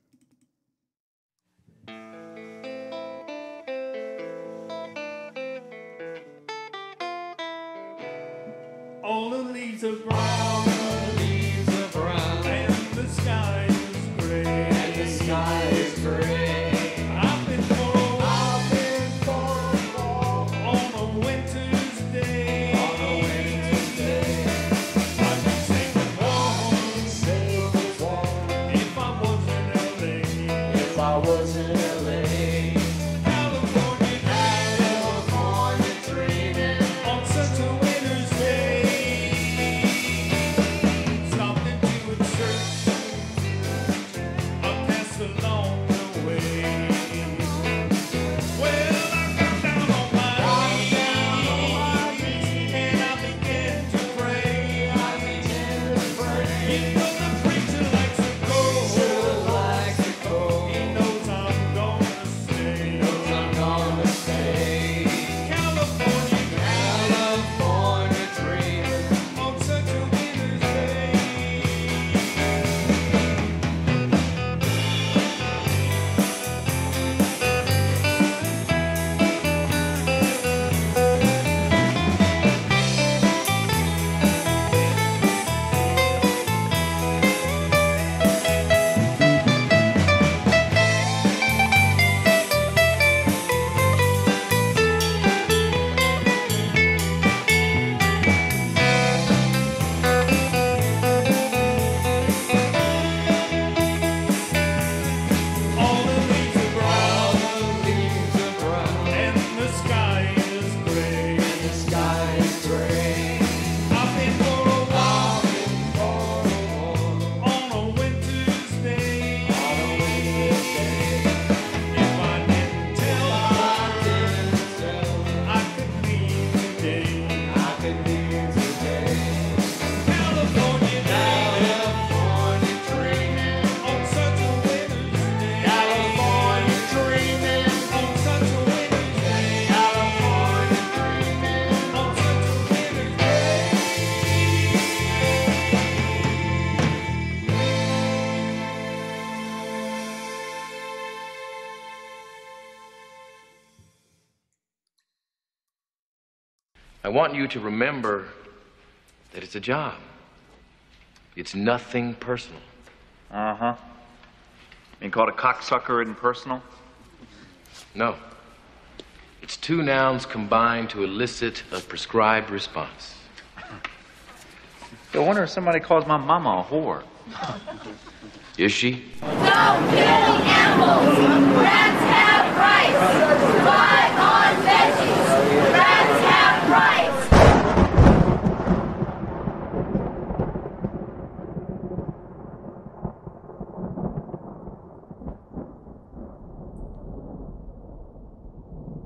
All the leaves are brown, the leaves are brown, and the sky is gray, and the sky is gray. I've been for, I've been for a walk on a winter's day, on a winter's day. I'd be safe and warm, safe and warm, if I was in L A, if I was in L A. California, California dreaming on such a winter's day. I want you to remember that it's a job. It's nothing personal. Uh-huh. Being called a cocksucker isn't personal? No. It's two nouns combined to elicit a prescribed response. I wonder if somebody calls my mama a whore. Is she? Stop killing animals! Rats have rights! Buy on veggies! Rats have rights!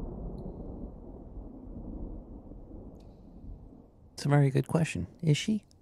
It's a very good question. Is she?